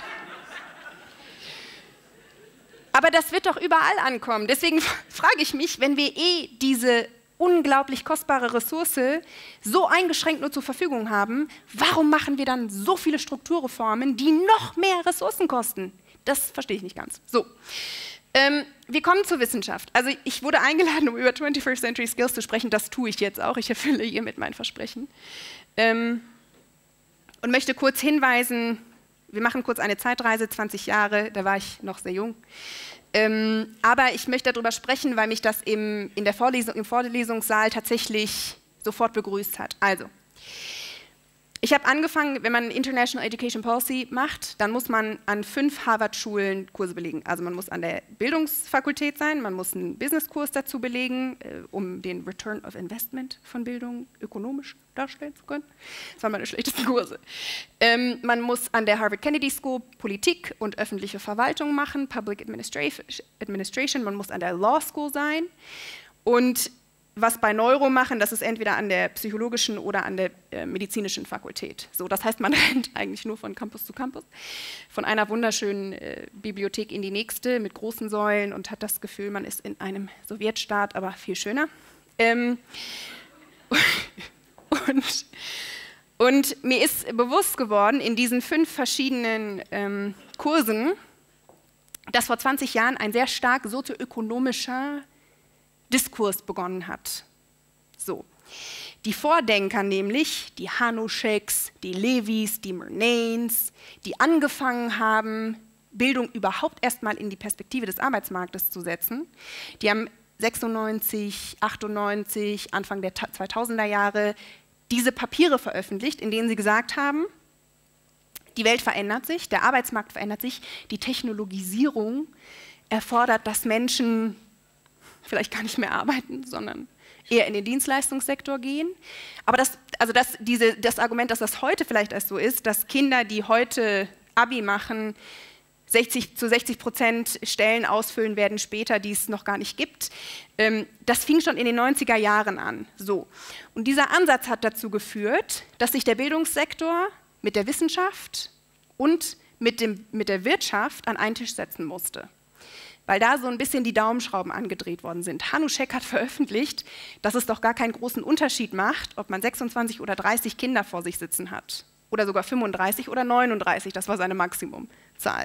Aber das wird doch überall ankommen. Deswegen frage ich mich, wenn wir eh diese unglaublich kostbare Ressource so eingeschränkt nur zur Verfügung haben, warum machen wir dann so viele Strukturreformen, die noch mehr Ressourcen kosten? Das verstehe ich nicht ganz. So. Ähm, wir kommen zur Wissenschaft. Also ich wurde eingeladen, um über twenty-first Century Skills zu sprechen. Das tue ich jetzt auch. Ich erfülle hiermit mein Versprechen. Ähm, und möchte kurz hinweisen, wir machen kurz eine Zeitreise, zwanzig Jahre, da war ich noch sehr jung. Ähm, aber ich möchte darüber sprechen, weil mich das im, in der Vorlesung, im Vorlesungssaal tatsächlich sofort begrüßt hat. Also, ich habe angefangen, wenn man International Education Policy macht, dann muss man an fünf Harvard-Schulen Kurse belegen. Also man muss an der Bildungsfakultät sein, man muss einen Business-Kurs dazu belegen, äh, um den Return of Investment von Bildung ökonomisch darstellen zu können. Das waren meine schlechtesten Kurse. Ähm, man muss an der Harvard Kennedy School Politik und öffentliche Verwaltung machen, Public Administration, man muss an der Law School sein und was bei Neuro machen, das ist entweder an der psychologischen oder an der äh, medizinischen Fakultät. So, das heißt, man rennt eigentlich nur von Campus zu Campus, von einer wunderschönen äh, Bibliothek in die nächste mit großen Säulen und hat das Gefühl, man ist in einem Sowjetstaat, aber viel schöner. Ähm, und, und mir ist bewusst geworden, in diesen fünf verschiedenen ähm, Kursen, dass vor zwanzig Jahren ein sehr stark sozioökonomischer Diskurs begonnen hat. So. Die Vordenker nämlich, die Hanuscheks, die Levis, die Murnanes, die angefangen haben, Bildung überhaupt erstmal in die Perspektive des Arbeitsmarktes zu setzen, die haben sechsundneunzig, achtundneunzig, Anfang der zweitausender Jahre diese Papiere veröffentlicht, in denen sie gesagt haben, die Welt verändert sich, der Arbeitsmarkt verändert sich, die Technologisierung erfordert, dass Menschen vielleicht gar nicht mehr arbeiten, sondern eher in den Dienstleistungssektor gehen. Aber das, also das, diese, das Argument, dass das heute vielleicht erst so ist, dass Kinder, die heute Abi machen, sechzig zu sechzig Prozent Stellen ausfüllen werden später, die es noch gar nicht gibt, ähm, das fing schon in den neunziger Jahren an. So. Und dieser Ansatz hat dazu geführt, dass sich der Bildungssektor mit der Wissenschaft und mit, dem, mit der Wirtschaft an einen Tisch setzen musste, weil da so ein bisschen die Daumenschrauben angedreht worden sind. Hanuschek hat veröffentlicht, dass es doch gar keinen großen Unterschied macht, ob man sechsundzwanzig oder dreißig Kinder vor sich sitzen hat. Oder sogar fünfunddreißig oder neununddreißig, das war seine Maximumzahl.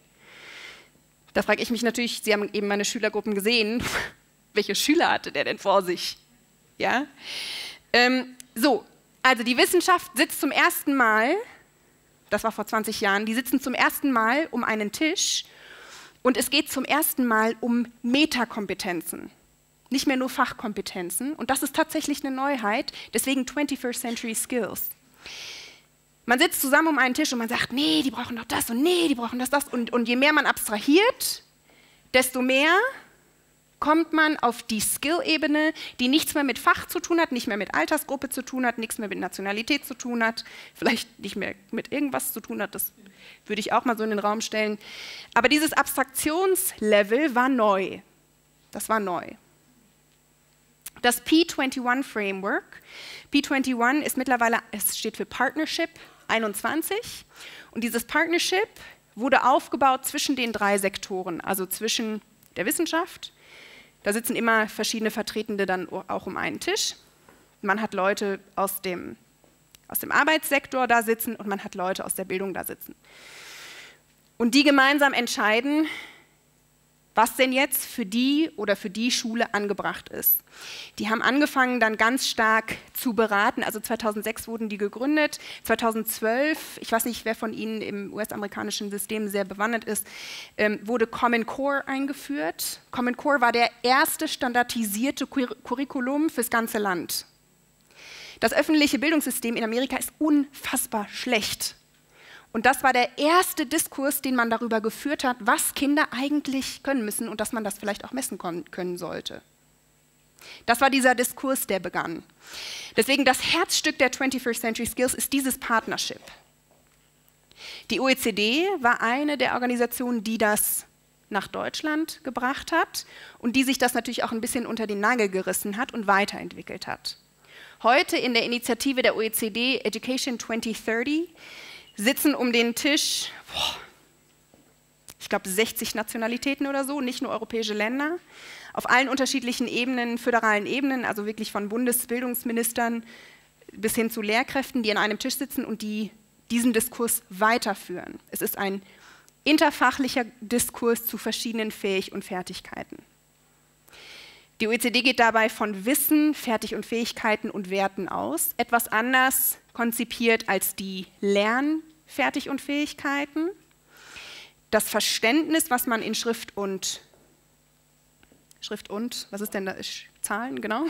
Da frage ich mich natürlich, Sie haben eben meine Schülergruppen gesehen, welche Schüler hatte der denn vor sich? Ja? Ähm, so, also die Wissenschaft sitzt zum ersten Mal, das war vor zwanzig Jahren, die sitzen zum ersten Mal um einen Tisch. Und es geht zum ersten Mal um Metakompetenzen, nicht mehr nur Fachkompetenzen. Und das ist tatsächlich eine Neuheit, deswegen twenty-first Century Skills. Man sitzt zusammen um einen Tisch und man sagt, nee, die brauchen doch das und nee, die brauchen das, das. Und, und je mehr man abstrahiert, desto mehr kommt man auf die Skill-Ebene, die nichts mehr mit Fach zu tun hat, nicht mehr mit Altersgruppe zu tun hat, nichts mehr mit Nationalität zu tun hat, vielleicht nicht mehr mit irgendwas zu tun hat, das würde ich auch mal so in den Raum stellen. Aber dieses Abstraktionslevel war neu. Das war neu. Das P einundzwanzig Framework, P einundzwanzig ist mittlerweile, es steht für Partnership einundzwanzig. Und dieses Partnership wurde aufgebaut zwischen den drei Sektoren, also zwischen der Wissenschaft. Da sitzen immer verschiedene Vertretende dann auch um einen Tisch. Man hat Leute aus dem, aus dem Arbeitssektor da sitzen und man hat Leute aus der Bildung da sitzen. Und die gemeinsam entscheiden, was denn jetzt für die oder für die Schule angebracht ist. Die haben angefangen, dann ganz stark zu beraten. Also zweitausendsechs wurden die gegründet. zweitausendzwölf, ich weiß nicht, wer von Ihnen im U S-amerikanischen System sehr bewandert ist, ähm, wurde Common Core eingeführt. Common Core war der erste standardisierte Cur- Curriculum fürs ganze Land. Das öffentliche Bildungssystem in Amerika ist unfassbar schlecht. Und das war der erste Diskurs, den man darüber geführt hat, was Kinder eigentlich können müssen und dass man das vielleicht auch messen können sollte. Das war dieser Diskurs, der begann. Deswegen das Herzstück der twenty-first Century Skills ist dieses Partnership. Die O E C D war eine der Organisationen, die das nach Deutschland gebracht hat und die sich das natürlich auch ein bisschen unter den Nagel gerissen hat und weiterentwickelt hat. Heute in der Initiative der O E C D Education twenty thirty sitzen um den Tisch, boah, ich glaube sechzig Nationalitäten oder so, nicht nur europäische Länder, auf allen unterschiedlichen Ebenen, föderalen Ebenen, also wirklich von Bundesbildungsministern bis hin zu Lehrkräften, die an einem Tisch sitzen und die diesen Diskurs weiterführen. Es ist ein interfachlicher Diskurs zu verschiedenen Fähig- und Fertigkeiten. Die O E C D geht dabei von Wissen, Fertig- und Fähigkeiten und Werten aus, etwas anders konzipiert als die Lernfertig- und Fähigkeiten, das Verständnis, was man in Schrift und, Schrift und, was ist denn da, Zahlen, genau,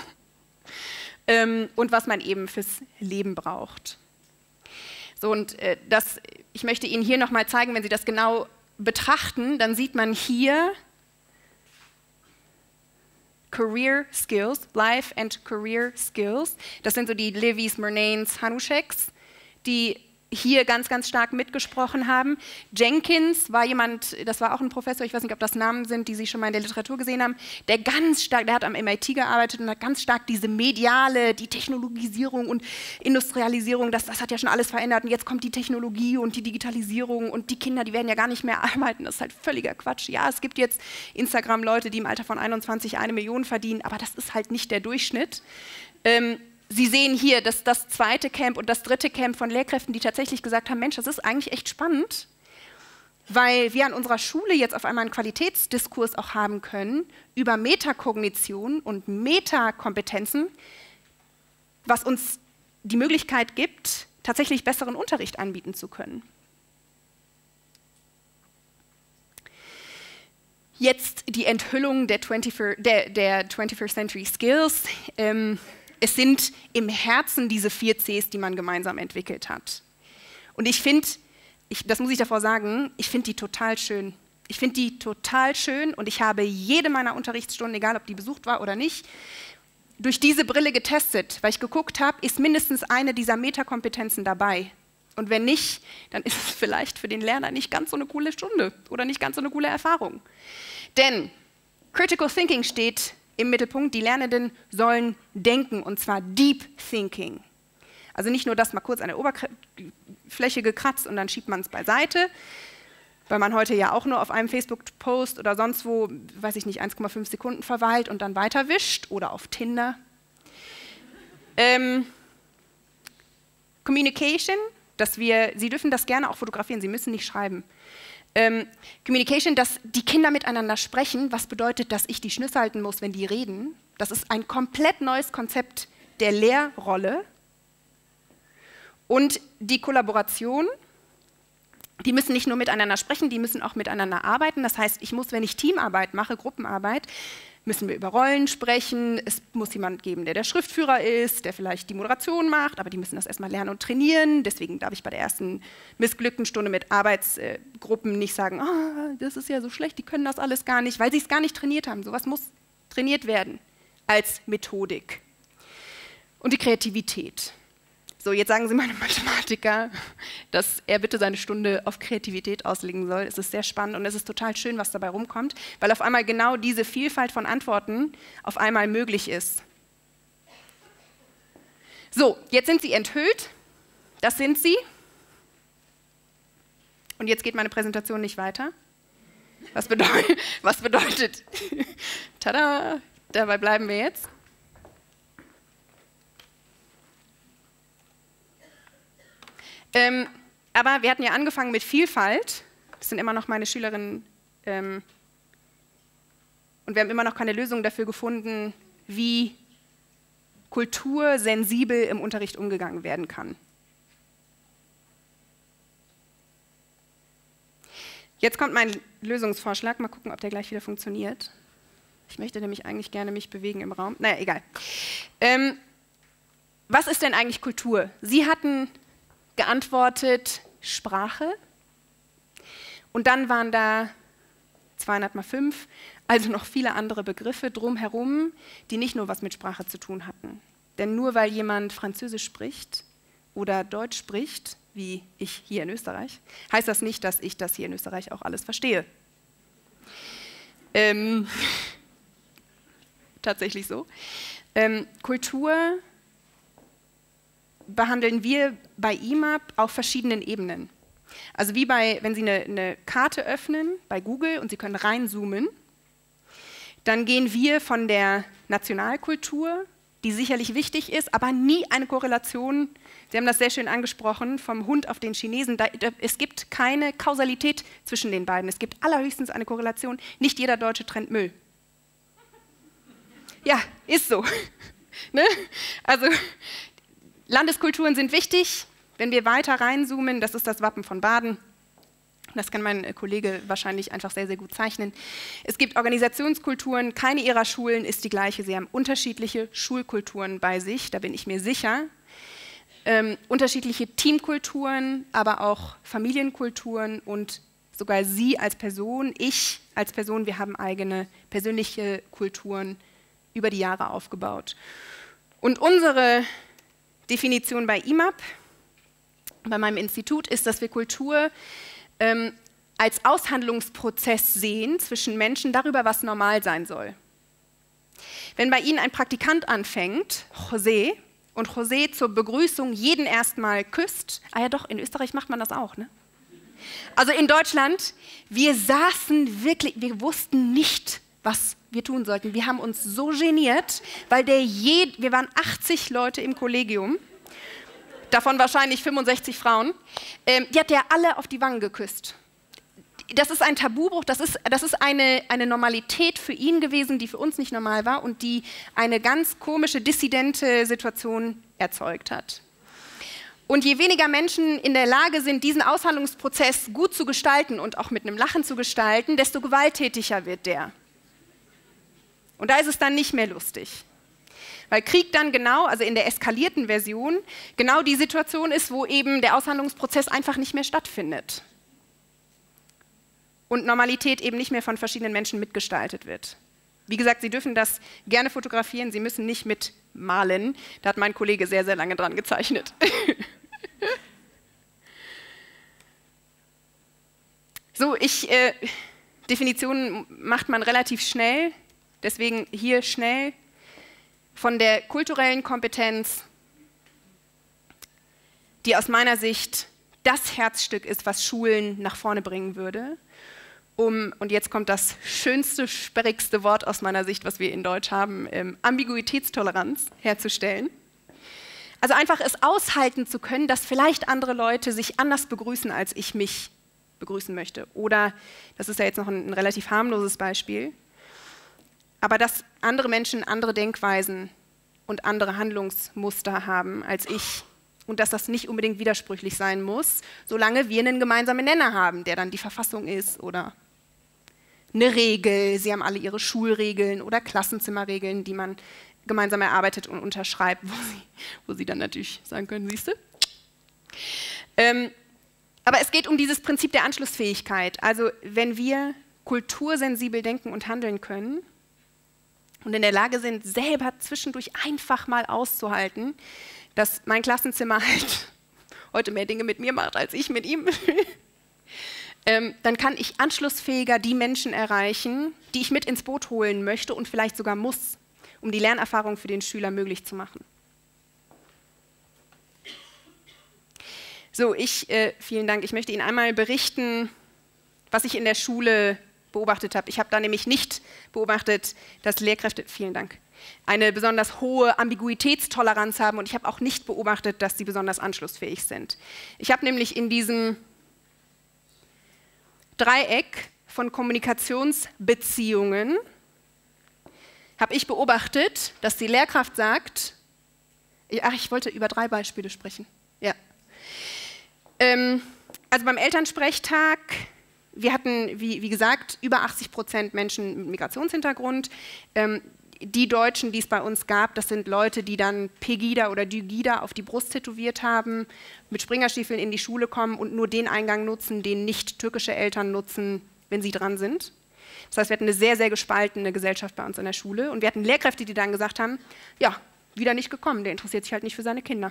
ähm, und was man eben fürs Leben braucht. So, und äh, das, ich möchte Ihnen hier nochmal zeigen, wenn Sie das genau betrachten, dann sieht man hier Career Skills, Life and Career Skills. Das sind so die Levis, Murnanes, Hanuscheks, die hier ganz, ganz stark mitgesprochen haben. Jenkins war jemand, das war auch ein Professor, ich weiß nicht, ob das Namen sind, die Sie schon mal in der Literatur gesehen haben, der ganz stark, der hat am M I T gearbeitet und hat ganz stark diese mediale, die Technologisierung und Industrialisierung, das, das hat ja schon alles verändert und jetzt kommt die Technologie und die Digitalisierung und die Kinder, die werden ja gar nicht mehr arbeiten, das ist halt völliger Quatsch. Ja, es gibt jetzt Instagram-Leute, die im Alter von einundzwanzig eine Million verdienen, aber das ist halt nicht der Durchschnitt. Ähm, Sie sehen hier das, das zweite Camp und das dritte Camp von Lehrkräften, die tatsächlich gesagt haben, Mensch, das ist eigentlich echt spannend, weil wir an unserer Schule jetzt auf einmal einen Qualitätsdiskurs auch haben können über Metakognition und Metakompetenzen, was uns die Möglichkeit gibt, tatsächlich besseren Unterricht anbieten zu können. Jetzt die Enthüllung der twenty-first, der, der twenty-first Century Skills. Ähm, Es sind im Herzen diese vier Cs, die man gemeinsam entwickelt hat. Und ich finde, ich, das muss ich davor sagen, ich finde die total schön. Ich finde die total schön und ich habe jede meiner Unterrichtsstunden, egal ob die besucht war oder nicht, durch diese Brille getestet, weil ich geguckt habe, ist mindestens eine dieser Metakompetenzen dabei. Und wenn nicht, dann ist es vielleicht für den Lerner nicht ganz so eine coole Stunde oder nicht ganz so eine coole Erfahrung. Denn Critical Thinking steht im Mittelpunkt, die Lernenden sollen denken, und zwar Deep Thinking. Also nicht nur das mal kurz an der Oberfläche gekratzt und dann schiebt man es beiseite, weil man heute ja auch nur auf einem Facebook-Post oder sonst wo, weiß ich nicht, eins Komma fünf Sekunden verweilt und dann weiterwischt oder auf Tinder. Ähm, Communication, dass wir, Sie dürfen das gerne auch fotografieren, Sie müssen nicht schreiben. Ähm, Communication, dass die Kinder miteinander sprechen, was bedeutet, dass ich die Schnüsse halten muss, wenn die reden. Das ist ein komplett neues Konzept der Lehrrolle. Und die Kollaboration, die müssen nicht nur miteinander sprechen, die müssen auch miteinander arbeiten. Das heißt, ich muss, wenn ich Teamarbeit mache, Gruppenarbeit, müssen wir über Rollen sprechen. Es muss jemand geben, der der Schriftführer ist, der vielleicht die Moderation macht, aber die müssen das erstmal lernen und trainieren. Deswegen darf ich bei der ersten missglückten Stunde mit Arbeitsgruppen nicht sagen, oh, das ist ja so schlecht, die können das alles gar nicht, weil sie es gar nicht trainiert haben. Sowas muss trainiert werden als Methodik. Und die Kreativität. So, jetzt sagen Sie meinem Mathematiker, dass er bitte seine Stunde auf Kreativität auslegen soll. Es ist sehr spannend und es ist total schön, was dabei rumkommt, weil auf einmal genau diese Vielfalt von Antworten auf einmal möglich ist. So, jetzt sind Sie enthüllt. Das sind Sie. Und jetzt geht meine Präsentation nicht weiter. Was bedeutet, was bedeutet tada, dabei bleiben wir jetzt. Ähm, aber wir hatten ja angefangen mit Vielfalt, das sind immer noch meine Schülerinnen, ähm, und wir haben immer noch keine Lösung dafür gefunden, wie kultursensibel im Unterricht umgegangen werden kann. Jetzt kommt mein Lösungsvorschlag, mal gucken, ob der gleich wieder funktioniert. Ich möchte nämlich eigentlich gerne mich bewegen im Raum, naja, egal. Ähm, was ist denn eigentlich Kultur? Sie hatten geantwortet, Sprache. Und dann waren da zweihundert mal fünf, also noch viele andere Begriffe drumherum, die nicht nur was mit Sprache zu tun hatten. Denn nur weil jemand Französisch spricht oder Deutsch spricht, wie ich hier in Österreich, heißt das nicht, dass ich das hier in Österreich auch alles verstehe. Ähm, tatsächlich so. Ähm, Kultur behandeln wir bei I M A P auf verschiedenen Ebenen. Also wie bei, wenn Sie eine, eine Karte öffnen bei Google und Sie können reinzoomen, dann gehen wir von der Nationalkultur, die sicherlich wichtig ist, aber nie eine Korrelation, Sie haben das sehr schön angesprochen, vom Hund auf den Chinesen, da, da, es gibt keine Kausalität zwischen den beiden, es gibt allerhöchstens eine Korrelation, nicht jeder Deutsche trennt Müll. Ja, ist so. Ne? Also Landeskulturen sind wichtig. Wenn wir weiter reinzoomen, das ist das Wappen von Baden. Das kann mein Kollege wahrscheinlich einfach sehr, sehr gut zeichnen. Es gibt Organisationskulturen. Keine ihrer Schulen ist die gleiche. Sie haben unterschiedliche Schulkulturen bei sich, da bin ich mir sicher. Ähm, unterschiedliche Teamkulturen, aber auch Familienkulturen und sogar Sie als Person, ich als Person, wir haben eigene persönliche Kulturen über die Jahre aufgebaut. Und unsere Definition bei I M A P bei meinem Institut, ist, dass wir Kultur ähm, als Aushandlungsprozess sehen zwischen Menschen darüber, was normal sein soll. Wenn bei Ihnen ein Praktikant anfängt, José, und José zur Begrüßung jeden erstmal küsst, ah ja doch, in Österreich macht man das auch, ne? Also in Deutschland, wir saßen wirklich, wir wussten nicht, was wir tun sollten. Wir haben uns so geniert, weil der je, wir waren achtzig Leute im Kollegium, davon wahrscheinlich fünfundsechzig Frauen, ähm, die hat der alle auf die Wangen geküsst. Das ist ein Tabubruch, das ist, das ist eine, eine Normalität für ihn gewesen, die für uns nicht normal war und die eine ganz komische, dissidente Situation erzeugt hat. Und je weniger Menschen in der Lage sind, diesen Aushandlungsprozess gut zu gestalten und auch mit einem Lachen zu gestalten, desto gewalttätiger wird der. Und da ist es dann nicht mehr lustig. Weil Krieg dann genau, also in der eskalierten Version, genau die Situation ist, wo eben der Aushandlungsprozess einfach nicht mehr stattfindet. Und Normalität eben nicht mehr von verschiedenen Menschen mitgestaltet wird. Wie gesagt, Sie dürfen das gerne fotografieren, Sie müssen nicht mitmalen. Da hat mein Kollege sehr, sehr lange dran gezeichnet. So, ich, äh, Definitionen macht man relativ schnell, deswegen hier schnell. Von der kulturellen Kompetenz, die aus meiner Sicht das Herzstück ist, was Schulen nach vorne bringen würde, um, und jetzt kommt das schönste, sperrigste Wort aus meiner Sicht, was wir in Deutsch haben, ähm, Ambiguitätstoleranz herzustellen. Also einfach es aushalten zu können, dass vielleicht andere Leute sich anders begrüßen, als ich mich begrüßen möchte. Oder, das ist ja jetzt noch ein, ein relativ harmloses Beispiel, aber dass andere Menschen andere Denkweisen und andere Handlungsmuster haben als ich und dass das nicht unbedingt widersprüchlich sein muss, solange wir einen gemeinsamen Nenner haben, der dann die Verfassung ist oder eine Regel. Sie haben alle ihre Schulregeln oder Klassenzimmerregeln, die man gemeinsam erarbeitet und unterschreibt, wo sie, wo sie dann natürlich sagen können, siehst du? Ähm, aber es geht um dieses Prinzip der Anschlussfähigkeit. Also wenn wir kultursensibel denken und handeln können und in der Lage sind, selber zwischendurch einfach mal auszuhalten, dass mein Klassenzimmer halt heute mehr Dinge mit mir macht, als ich mit ihm, ähm, dann kann ich anschlussfähiger die Menschen erreichen, die ich mit ins Boot holen möchte und vielleicht sogar muss, um die Lernerfahrung für den Schüler möglich zu machen. So, ich, äh, vielen Dank. Ich möchte Ihnen einmal berichten, was ich in der Schule beobachtet habe. Ich habe da nämlich nicht beobachtet, dass Lehrkräfte, vielen Dank, eine besonders hohe Ambiguitätstoleranz haben und ich habe auch nicht beobachtet, dass sie besonders anschlussfähig sind. Ich habe nämlich in diesem Dreieck von Kommunikationsbeziehungen habe ich beobachtet, dass die Lehrkraft sagt, ach, ich wollte über drei Beispiele sprechen. Ja. Ähm, also beim Elternsprechtag, wir hatten, wie, wie gesagt, über achtzig Prozent Menschen mit Migrationshintergrund. Ähm, die Deutschen, die es bei uns gab, das sind Leute, die dann Pegida oder Dygida auf die Brust tätowiert haben, mit Springerstiefeln in die Schule kommen und nur den Eingang nutzen, den nicht türkische Eltern nutzen, wenn sie dran sind. Das heißt, wir hatten eine sehr, sehr gespaltene Gesellschaft bei uns in der Schule und wir hatten Lehrkräfte, die dann gesagt haben, ja, wieder nicht gekommen, der interessiert sich halt nicht für seine Kinder.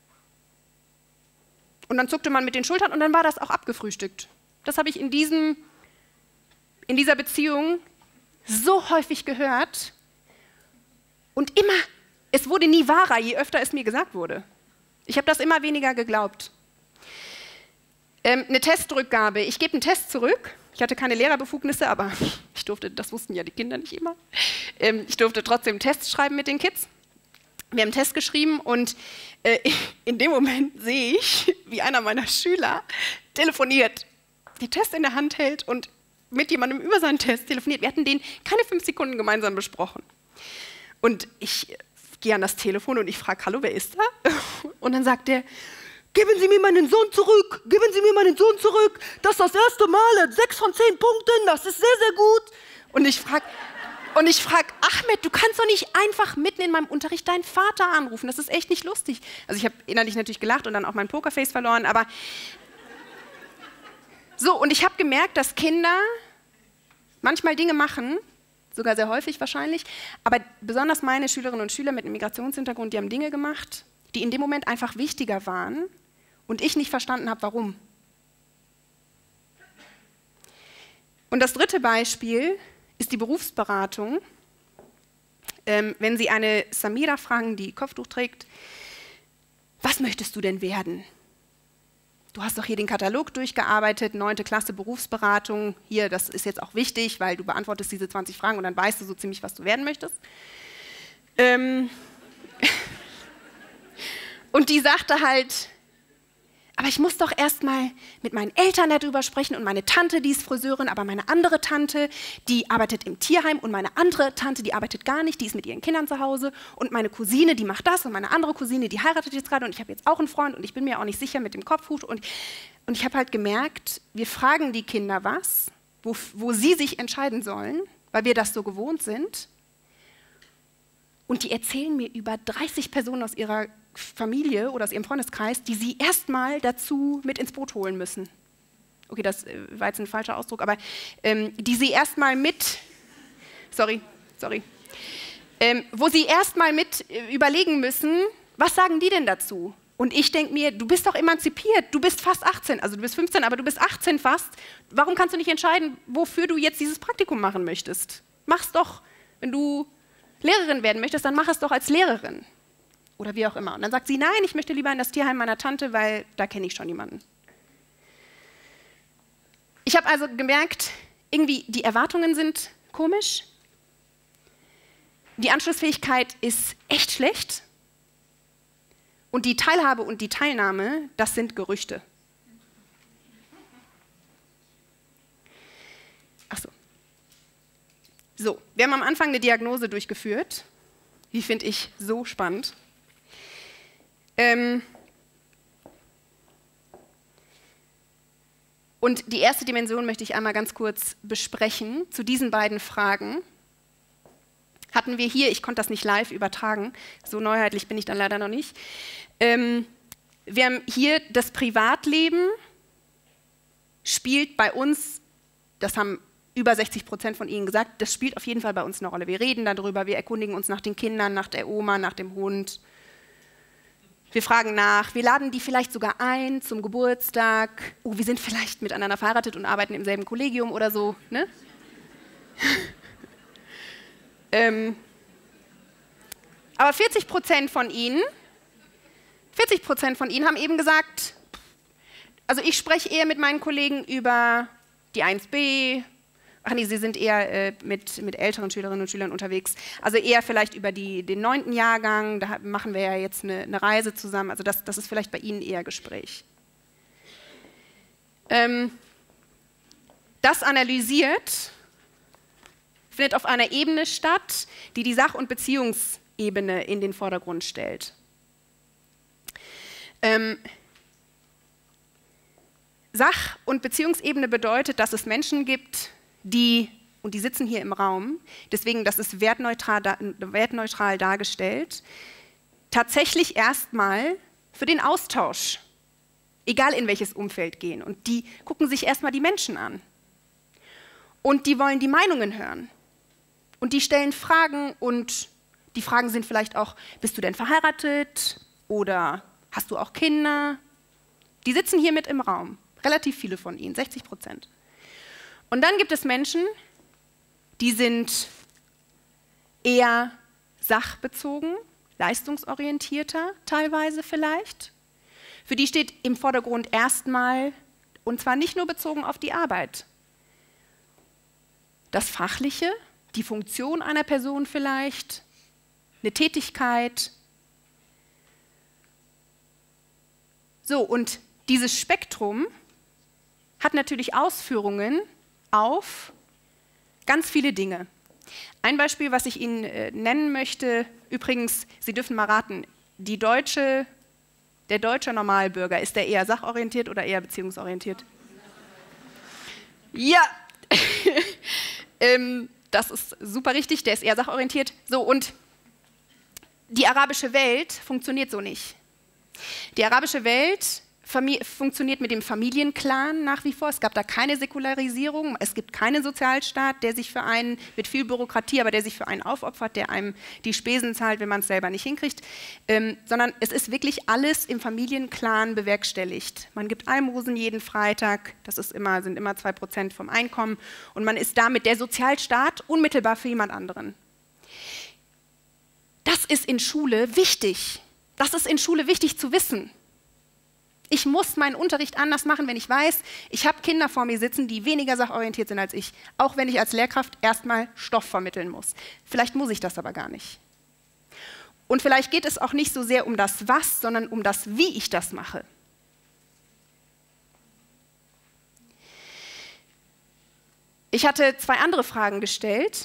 Und dann zuckte man mit den Schultern und dann war das auch abgefrühstückt. Das habe ich in, diesem, in dieser Beziehung so häufig gehört und immer, es wurde nie wahrer, je öfter es mir gesagt wurde. Ich habe das immer weniger geglaubt. Ähm, eine Testrückgabe, ich gebe einen Test zurück. Ich hatte keine Lehrerbefugnisse, aber ich durfte, das wussten ja die Kinder nicht immer. Ähm, ich durfte trotzdem Tests schreiben mit den Kids. Wir haben einen Test geschrieben und äh, in dem Moment sehe ich, wie einer meiner Schüler telefoniert, den Test in der Hand hält und mit jemandem über seinen Test telefoniert. Wir hatten den keine fünf Sekunden gemeinsam besprochen. Und ich gehe an das Telefon und ich frage, hallo, wer ist da? Und dann sagt er, geben Sie mir meinen Sohn zurück, geben Sie mir meinen Sohn zurück, das ist das erste Mal, sechs von zehn Punkten, das ist sehr, sehr gut. Und ich frage, und ich frage, Ahmed, du kannst doch nicht einfach mitten in meinem Unterricht deinen Vater anrufen, das ist echt nicht lustig. Also ich habe innerlich natürlich gelacht und dann auch mein Pokerface verloren, aber so, und ich habe gemerkt, dass Kinder manchmal Dinge machen, sogar sehr häufig wahrscheinlich, aber besonders meine Schülerinnen und Schüler mit einem Migrationshintergrund, die haben Dinge gemacht, die in dem Moment einfach wichtiger waren und ich nicht verstanden habe, warum. Und das dritte Beispiel ist die Berufsberatung. Ähm, wenn Sie eine Samira fragen, die Kopftuch trägt, was möchtest du denn werden? Du hast doch hier den Katalog durchgearbeitet, neunte Klasse Berufsberatung. Hier, das ist jetzt auch wichtig, weil du beantwortest diese zwanzig Fragen und dann weißt du so ziemlich, was du werden möchtest. Ähm und die sagte halt, aber ich muss doch erst mal mit meinen Eltern darüber sprechen und meine Tante, die ist Friseurin, aber meine andere Tante, die arbeitet im Tierheim und meine andere Tante, die arbeitet gar nicht, die ist mit ihren Kindern zu Hause und meine Cousine, die macht das und meine andere Cousine, die heiratet jetzt gerade und ich habe jetzt auch einen Freund und ich bin mir auch nicht sicher mit dem Kopftuch und, und ich habe halt gemerkt, wir fragen die Kinder was, wo, wo sie sich entscheiden sollen, weil wir das so gewohnt sind und die erzählen mir über dreißig Personen aus ihrer Familie oder aus ihrem Freundeskreis, die sie erstmal dazu mit ins Boot holen müssen. Okay, das war jetzt ein falscher Ausdruck, aber ähm, die sie erstmal mit, sorry, sorry, ähm, wo sie erstmal mit äh, überlegen müssen, was sagen die denn dazu? Und ich denke mir, du bist doch emanzipiert, du bist fast achtzehn, also du bist fünfzehn, aber du bist achtzehn fast. Warum kannst du nicht entscheiden, wofür du jetzt dieses Praktikum machen möchtest? Mach's doch, wenn du Lehrerin werden möchtest, dann mach es doch als Lehrerin. Oder wie auch immer. Und dann sagt sie, nein, ich möchte lieber in das Tierheim meiner Tante, weil da kenne ich schon jemanden. Ich habe also gemerkt, irgendwie die Erwartungen sind komisch. Die Anschlussfähigkeit ist echt schlecht. Und die Teilhabe und die Teilnahme, das sind Gerüchte. Ach so. So, wir haben am Anfang eine Diagnose durchgeführt. Die finde ich so spannend. Ähm und die erste Dimension möchte ich einmal ganz kurz besprechen. Zu diesen beiden Fragen hatten wir hier, ich konnte das nicht live übertragen, so neuheitlich bin ich dann leider noch nicht. Ähm, wir haben hier das Privatleben spielt bei uns, das haben über sechzig Prozent von Ihnen gesagt, das spielt auf jeden Fall bei uns eine Rolle. Wir reden darüber, wir erkundigen uns nach den Kindern, nach der Oma, nach dem Hund. Wir fragen nach, wir laden die vielleicht sogar ein zum Geburtstag. Oh, wir sind vielleicht miteinander verheiratet und arbeiten im selben Kollegium oder so. Ne? ähm, aber vierzig Prozent von Ihnen, vierzig Prozent von Ihnen haben eben gesagt, also ich spreche eher mit meinen Kollegen über die eins b, ach nee, Sie sind eher äh, mit, mit älteren Schülerinnen und Schülern unterwegs. Also eher vielleicht über die, den neunten Jahrgang, da machen wir ja jetzt eine, eine Reise zusammen. Also das, das ist vielleicht bei Ihnen eher Gespräch. Ähm, das analysiert findet auf einer Ebene statt, die die Sach- und Beziehungsebene in den Vordergrund stellt. Ähm, Sach- und Beziehungsebene bedeutet, dass es Menschen gibt, die, und die sitzen hier im Raum, deswegen, das ist wertneutral, wertneutral dargestellt, tatsächlich erstmal für den Austausch, egal in welches Umfeld gehen. Und die gucken sich erstmal die Menschen an. Und die wollen die Meinungen hören. Und die stellen Fragen und die Fragen sind vielleicht auch, bist du denn verheiratet? Oder hast du auch Kinder? Die sitzen hier mit im Raum. Relativ viele von ihnen, sechzig Prozent. Und dann gibt es Menschen, die sind eher sachbezogen, leistungsorientierter teilweise vielleicht. Für die steht im Vordergrund erstmal, und zwar nicht nur bezogen auf die Arbeit, das Fachliche, die Funktion einer Person vielleicht, eine Tätigkeit. So, und dieses Spektrum hat natürlich Ausführungen auf ganz viele Dinge. Ein Beispiel, was ich Ihnen äh, nennen möchte, übrigens, Sie dürfen mal raten, die deutsche, der deutsche Normalbürger, ist der eher sachorientiert oder eher beziehungsorientiert? Ja, ähm, das ist super richtig, der ist eher sachorientiert. So, und die arabische Welt funktioniert so nicht. Die arabische Welt Famili- funktioniert mit dem Familienclan nach wie vor. Es gab da keine Säkularisierung. Es gibt keinen Sozialstaat, der sich für einen, mit viel Bürokratie, aber der sich für einen aufopfert, der einem die Spesen zahlt, wenn man es selber nicht hinkriegt. Ähm, sondern es ist wirklich alles im Familienclan bewerkstelligt. Man gibt Almosen jeden Freitag, das ist immer, sind immer zwei Prozent vom Einkommen. Und man ist damit der Sozialstaat unmittelbar für jemand anderen. Das ist in Schule wichtig. Das ist in Schule wichtig zu wissen. Ich muss meinen Unterricht anders machen, wenn ich weiß, ich habe Kinder vor mir sitzen, die weniger sachorientiert sind als ich, auch wenn ich als Lehrkraft erstmal Stoff vermitteln muss. Vielleicht muss ich das aber gar nicht. Und vielleicht geht es auch nicht so sehr um das Was, sondern um das Wie ich das mache. Ich hatte zwei andere Fragen gestellt.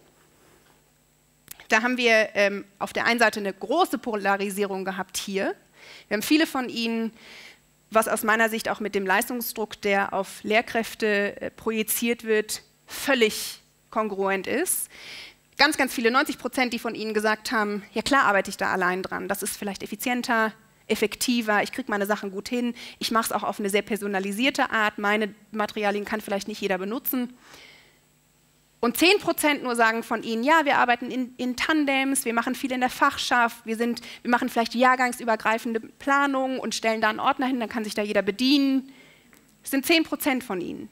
Da haben wir ähm, auf der einen Seite eine große Polarisierung gehabt hier. Wir haben viele von Ihnen, was aus meiner Sicht auch mit dem Leistungsdruck, der auf Lehrkräfte äh, projiziert wird, völlig kongruent ist. Ganz, ganz viele, neunzig Prozent, die von Ihnen gesagt haben, ja klar arbeite ich da allein dran, das ist vielleicht effizienter, effektiver, ich kriege meine Sachen gut hin, ich mache es auch auf eine sehr personalisierte Art, meine Materialien kann vielleicht nicht jeder benutzen. Und zehn Prozent nur sagen von Ihnen, ja, wir arbeiten in, in Tandems, wir machen viel in der Fachschaft, wir, sind, wir machen vielleicht jahrgangsübergreifende Planungen und stellen da einen Ordner hin, dann kann sich da jeder bedienen. Das sind zehn Prozent von Ihnen.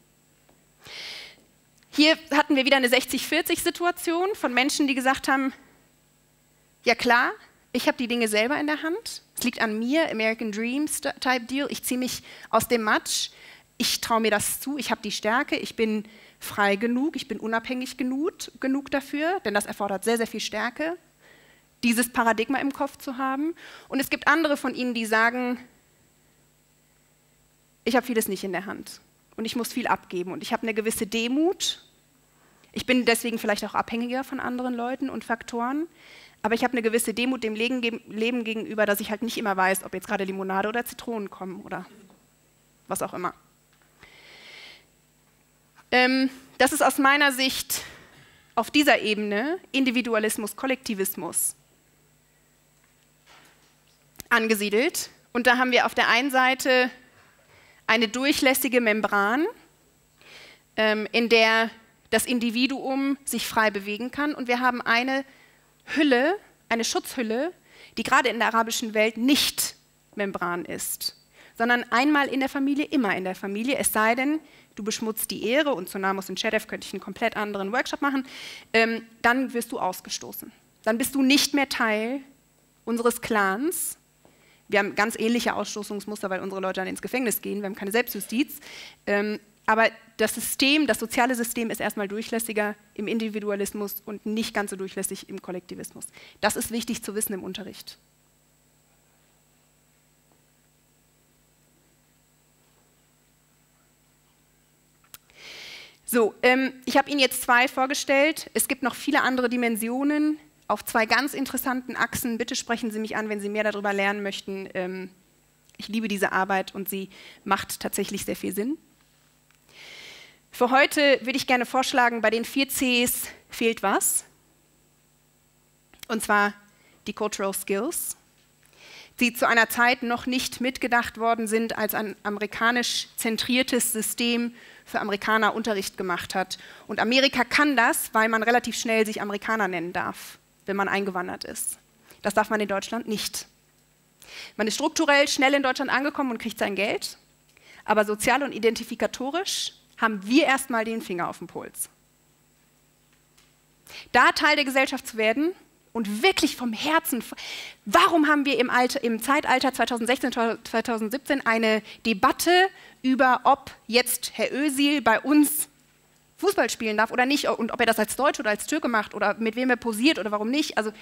Hier hatten wir wieder eine sechzig vierzig Situation von Menschen, die gesagt haben, ja klar, ich habe die Dinge selber in der Hand, es liegt an mir, American Dreams Type Deal, ich ziehe mich aus dem Matsch, ich traue mir das zu, ich habe die Stärke, ich bin frei genug, ich bin unabhängig genug, genug dafür, denn das erfordert sehr, sehr viel Stärke, dieses Paradigma im Kopf zu haben. Und es gibt andere von Ihnen, die sagen, ich habe vieles nicht in der Hand und ich muss viel abgeben und ich habe eine gewisse Demut. Ich bin deswegen vielleicht auch abhängiger von anderen Leuten und Faktoren, aber ich habe eine gewisse Demut dem Leben gegenüber, dass ich halt nicht immer weiß, ob jetzt gerade Limonade oder Zitronen kommen oder was auch immer. Das ist aus meiner Sicht auf dieser Ebene Individualismus, Kollektivismus angesiedelt. Und da haben wir auf der einen Seite eine durchlässige Membran, in der das Individuum sich frei bewegen kann. Und wir haben eine Hülle, eine Schutzhülle, die gerade in der arabischen Welt nicht Membran ist, sondern einmal in der Familie, immer in der Familie, es sei denn, du beschmutzt die Ehre, und zu Namus und Shedef könnte ich einen komplett anderen Workshop machen, ähm, dann wirst du ausgestoßen. Dann bist du nicht mehr Teil unseres Clans. Wir haben ganz ähnliche Ausstoßungsmuster, weil unsere Leute dann ins Gefängnis gehen, wir haben keine Selbstjustiz. Ähm, aber das System, das soziale System ist erstmal durchlässiger im Individualismus und nicht ganz so durchlässig im Kollektivismus. Das ist wichtig zu wissen im Unterricht. So, ähm, ich habe Ihnen jetzt zwei vorgestellt. Es gibt noch viele andere Dimensionen auf zwei ganz interessanten Achsen. Bitte sprechen Sie mich an, wenn Sie mehr darüber lernen möchten. Ähm, ich liebe diese Arbeit und sie macht tatsächlich sehr viel Sinn. Für heute würde ich gerne vorschlagen, bei den vier Cs fehlt was. Und zwar die Cultural Skills, die zu einer Zeit noch nicht mitgedacht worden sind, als ein amerikanisch zentriertes System für Amerikaner Unterricht gemacht hat. Und Amerika kann das, weil man relativ schnell sich Amerikaner nennen darf, wenn man eingewandert ist. Das darf man in Deutschland nicht. Man ist strukturell schnell in Deutschland angekommen und kriegt sein Geld, aber sozial und identifikatorisch haben wir erstmal den Finger auf dem Puls. Da Teil der Gesellschaft zu werden und wirklich vom Herzen, warum haben wir im, Alter, im Zeitalter zweitausendsechzehn, zweitausendsiebzehn eine Debatte über, ob jetzt Herr Özil bei uns Fußball spielen darf oder nicht und ob er das als Deutsche oder als Türke macht oder mit wem er posiert oder warum nicht. Also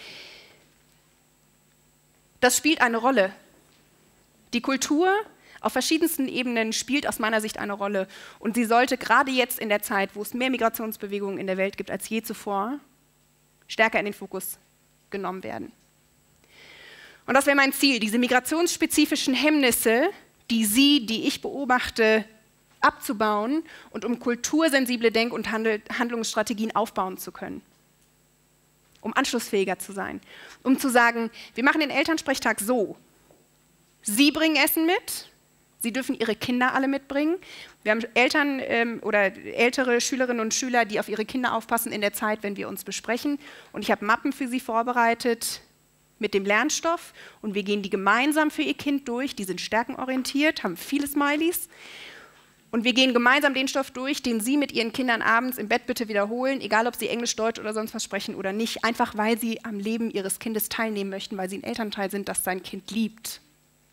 das spielt eine Rolle. Die Kultur auf verschiedensten Ebenen spielt aus meiner Sicht eine Rolle und sie sollte gerade jetzt in der Zeit, wo es mehr Migrationsbewegungen in der Welt gibt als je zuvor, stärker in den Fokus genommen werden. Und das wäre mein Ziel, diese migrationsspezifischen Hemmnisse, die Sie, die ich beobachte, abzubauen und um kultursensible Denk- und Handel- Handlungsstrategien aufbauen zu können. Um anschlussfähiger zu sein. Um zu sagen, wir machen den Elternsprechtag so. Sie bringen Essen mit, Sie dürfen ihre Kinder alle mitbringen. Wir haben Eltern ähm, oder ältere Schülerinnen und Schüler, die auf ihre Kinder aufpassen in der Zeit, wenn wir uns besprechen. Und ich habe Mappen für sie vorbereitet mit dem Lernstoff. Und wir gehen die gemeinsam für ihr Kind durch. Die sind stärkenorientiert, haben viele Smileys. Und wir gehen gemeinsam den Stoff durch, den Sie mit Ihren Kindern abends im Bett bitte wiederholen, egal ob Sie Englisch, Deutsch oder sonst was sprechen oder nicht, einfach weil Sie am Leben Ihres Kindes teilnehmen möchten, weil Sie ein Elternteil sind, das sein Kind liebt.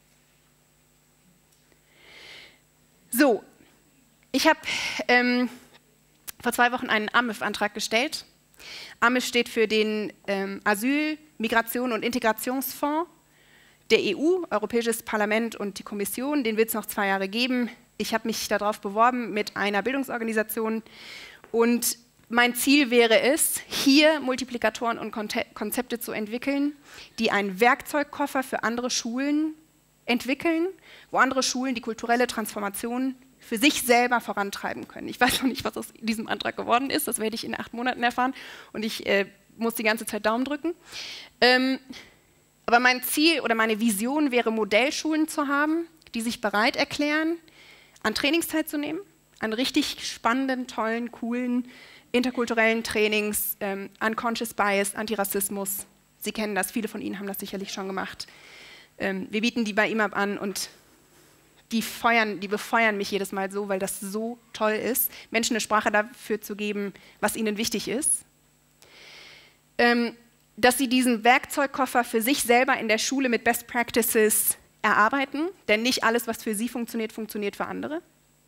So, ich habe ähm, vor zwei Wochen einen A M I F-Antrag gestellt. A M I F steht für den ähm, Asyl-, Migration- und Integrationsfonds der E U, Europäisches Parlament und die Kommission. Den wird es noch zwei Jahre geben. Ich habe mich darauf beworben mit einer Bildungsorganisation und mein Ziel wäre es, hier Multiplikatoren und Konzepte zu entwickeln, die einen Werkzeugkoffer für andere Schulen entwickeln, wo andere Schulen die kulturelle Transformation für sich selber vorantreiben können. Ich weiß noch nicht, was aus diesem Antrag geworden ist, das werde ich in acht Monaten erfahren und ich äh, muss die ganze Zeit Daumen drücken. Ähm, aber mein Ziel oder meine Vision wäre, Modellschulen zu haben, die sich bereit erklären, an Trainings teilzunehmen, an richtig spannenden, tollen, coolen, interkulturellen Trainings, ähm, Unconscious Bias, Antirassismus. Sie kennen das, viele von Ihnen haben das sicherlich schon gemacht. Ähm, wir bieten die bei I M A B an und die, feuern, die befeuern mich jedes Mal so, weil das so toll ist, Menschen eine Sprache dafür zu geben, was ihnen wichtig ist. Ähm, dass sie diesen Werkzeugkoffer für sich selber in der Schule mit Best Practices erarbeiten, denn nicht alles, was für sie funktioniert, funktioniert für andere.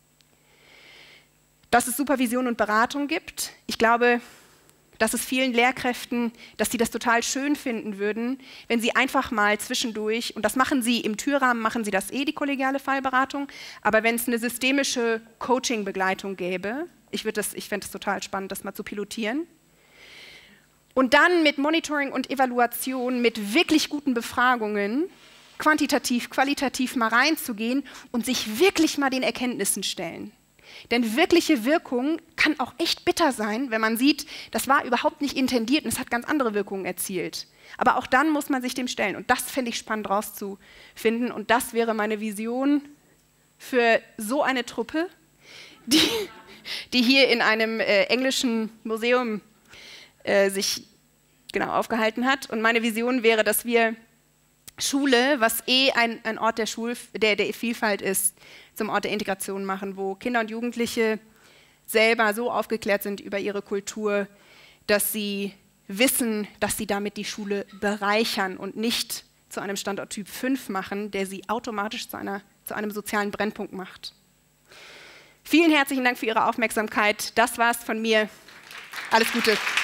Dass es Supervision und Beratung gibt. Ich glaube, dass es vielen Lehrkräften, dass sie das total schön finden würden, wenn sie einfach mal zwischendurch, und das machen sie im Türrahmen, machen sie das eh, die kollegiale Fallberatung, aber wenn es eine systemische Coaching-Begleitung gäbe, ich, ich fände es total spannend, das mal zu pilotieren. Und dann mit Monitoring und Evaluation, mit wirklich guten Befragungen, quantitativ, qualitativ mal reinzugehen und sich wirklich mal den Erkenntnissen stellen. Denn wirkliche Wirkung kann auch echt bitter sein, wenn man sieht, das war überhaupt nicht intendiert und es hat ganz andere Wirkungen erzielt. Aber auch dann muss man sich dem stellen und das fände ich spannend rauszufinden und das wäre meine Vision für so eine Truppe, die, die hier in einem äh, englischen Museum äh, sich genau aufgehalten hat. Und meine Vision wäre, dass wir Schule, was eh ein, ein Ort der, Schul, der, der Vielfalt ist, zum Ort der Integration machen, wo Kinder und Jugendliche selber so aufgeklärt sind über ihre Kultur, dass sie wissen, dass sie damit die Schule bereichern und nicht zu einem Standort Typ fünf machen, der sie automatisch zu, einer, zu einem sozialen Brennpunkt macht. Vielen herzlichen Dank für Ihre Aufmerksamkeit. Das war's von mir. Alles Gute.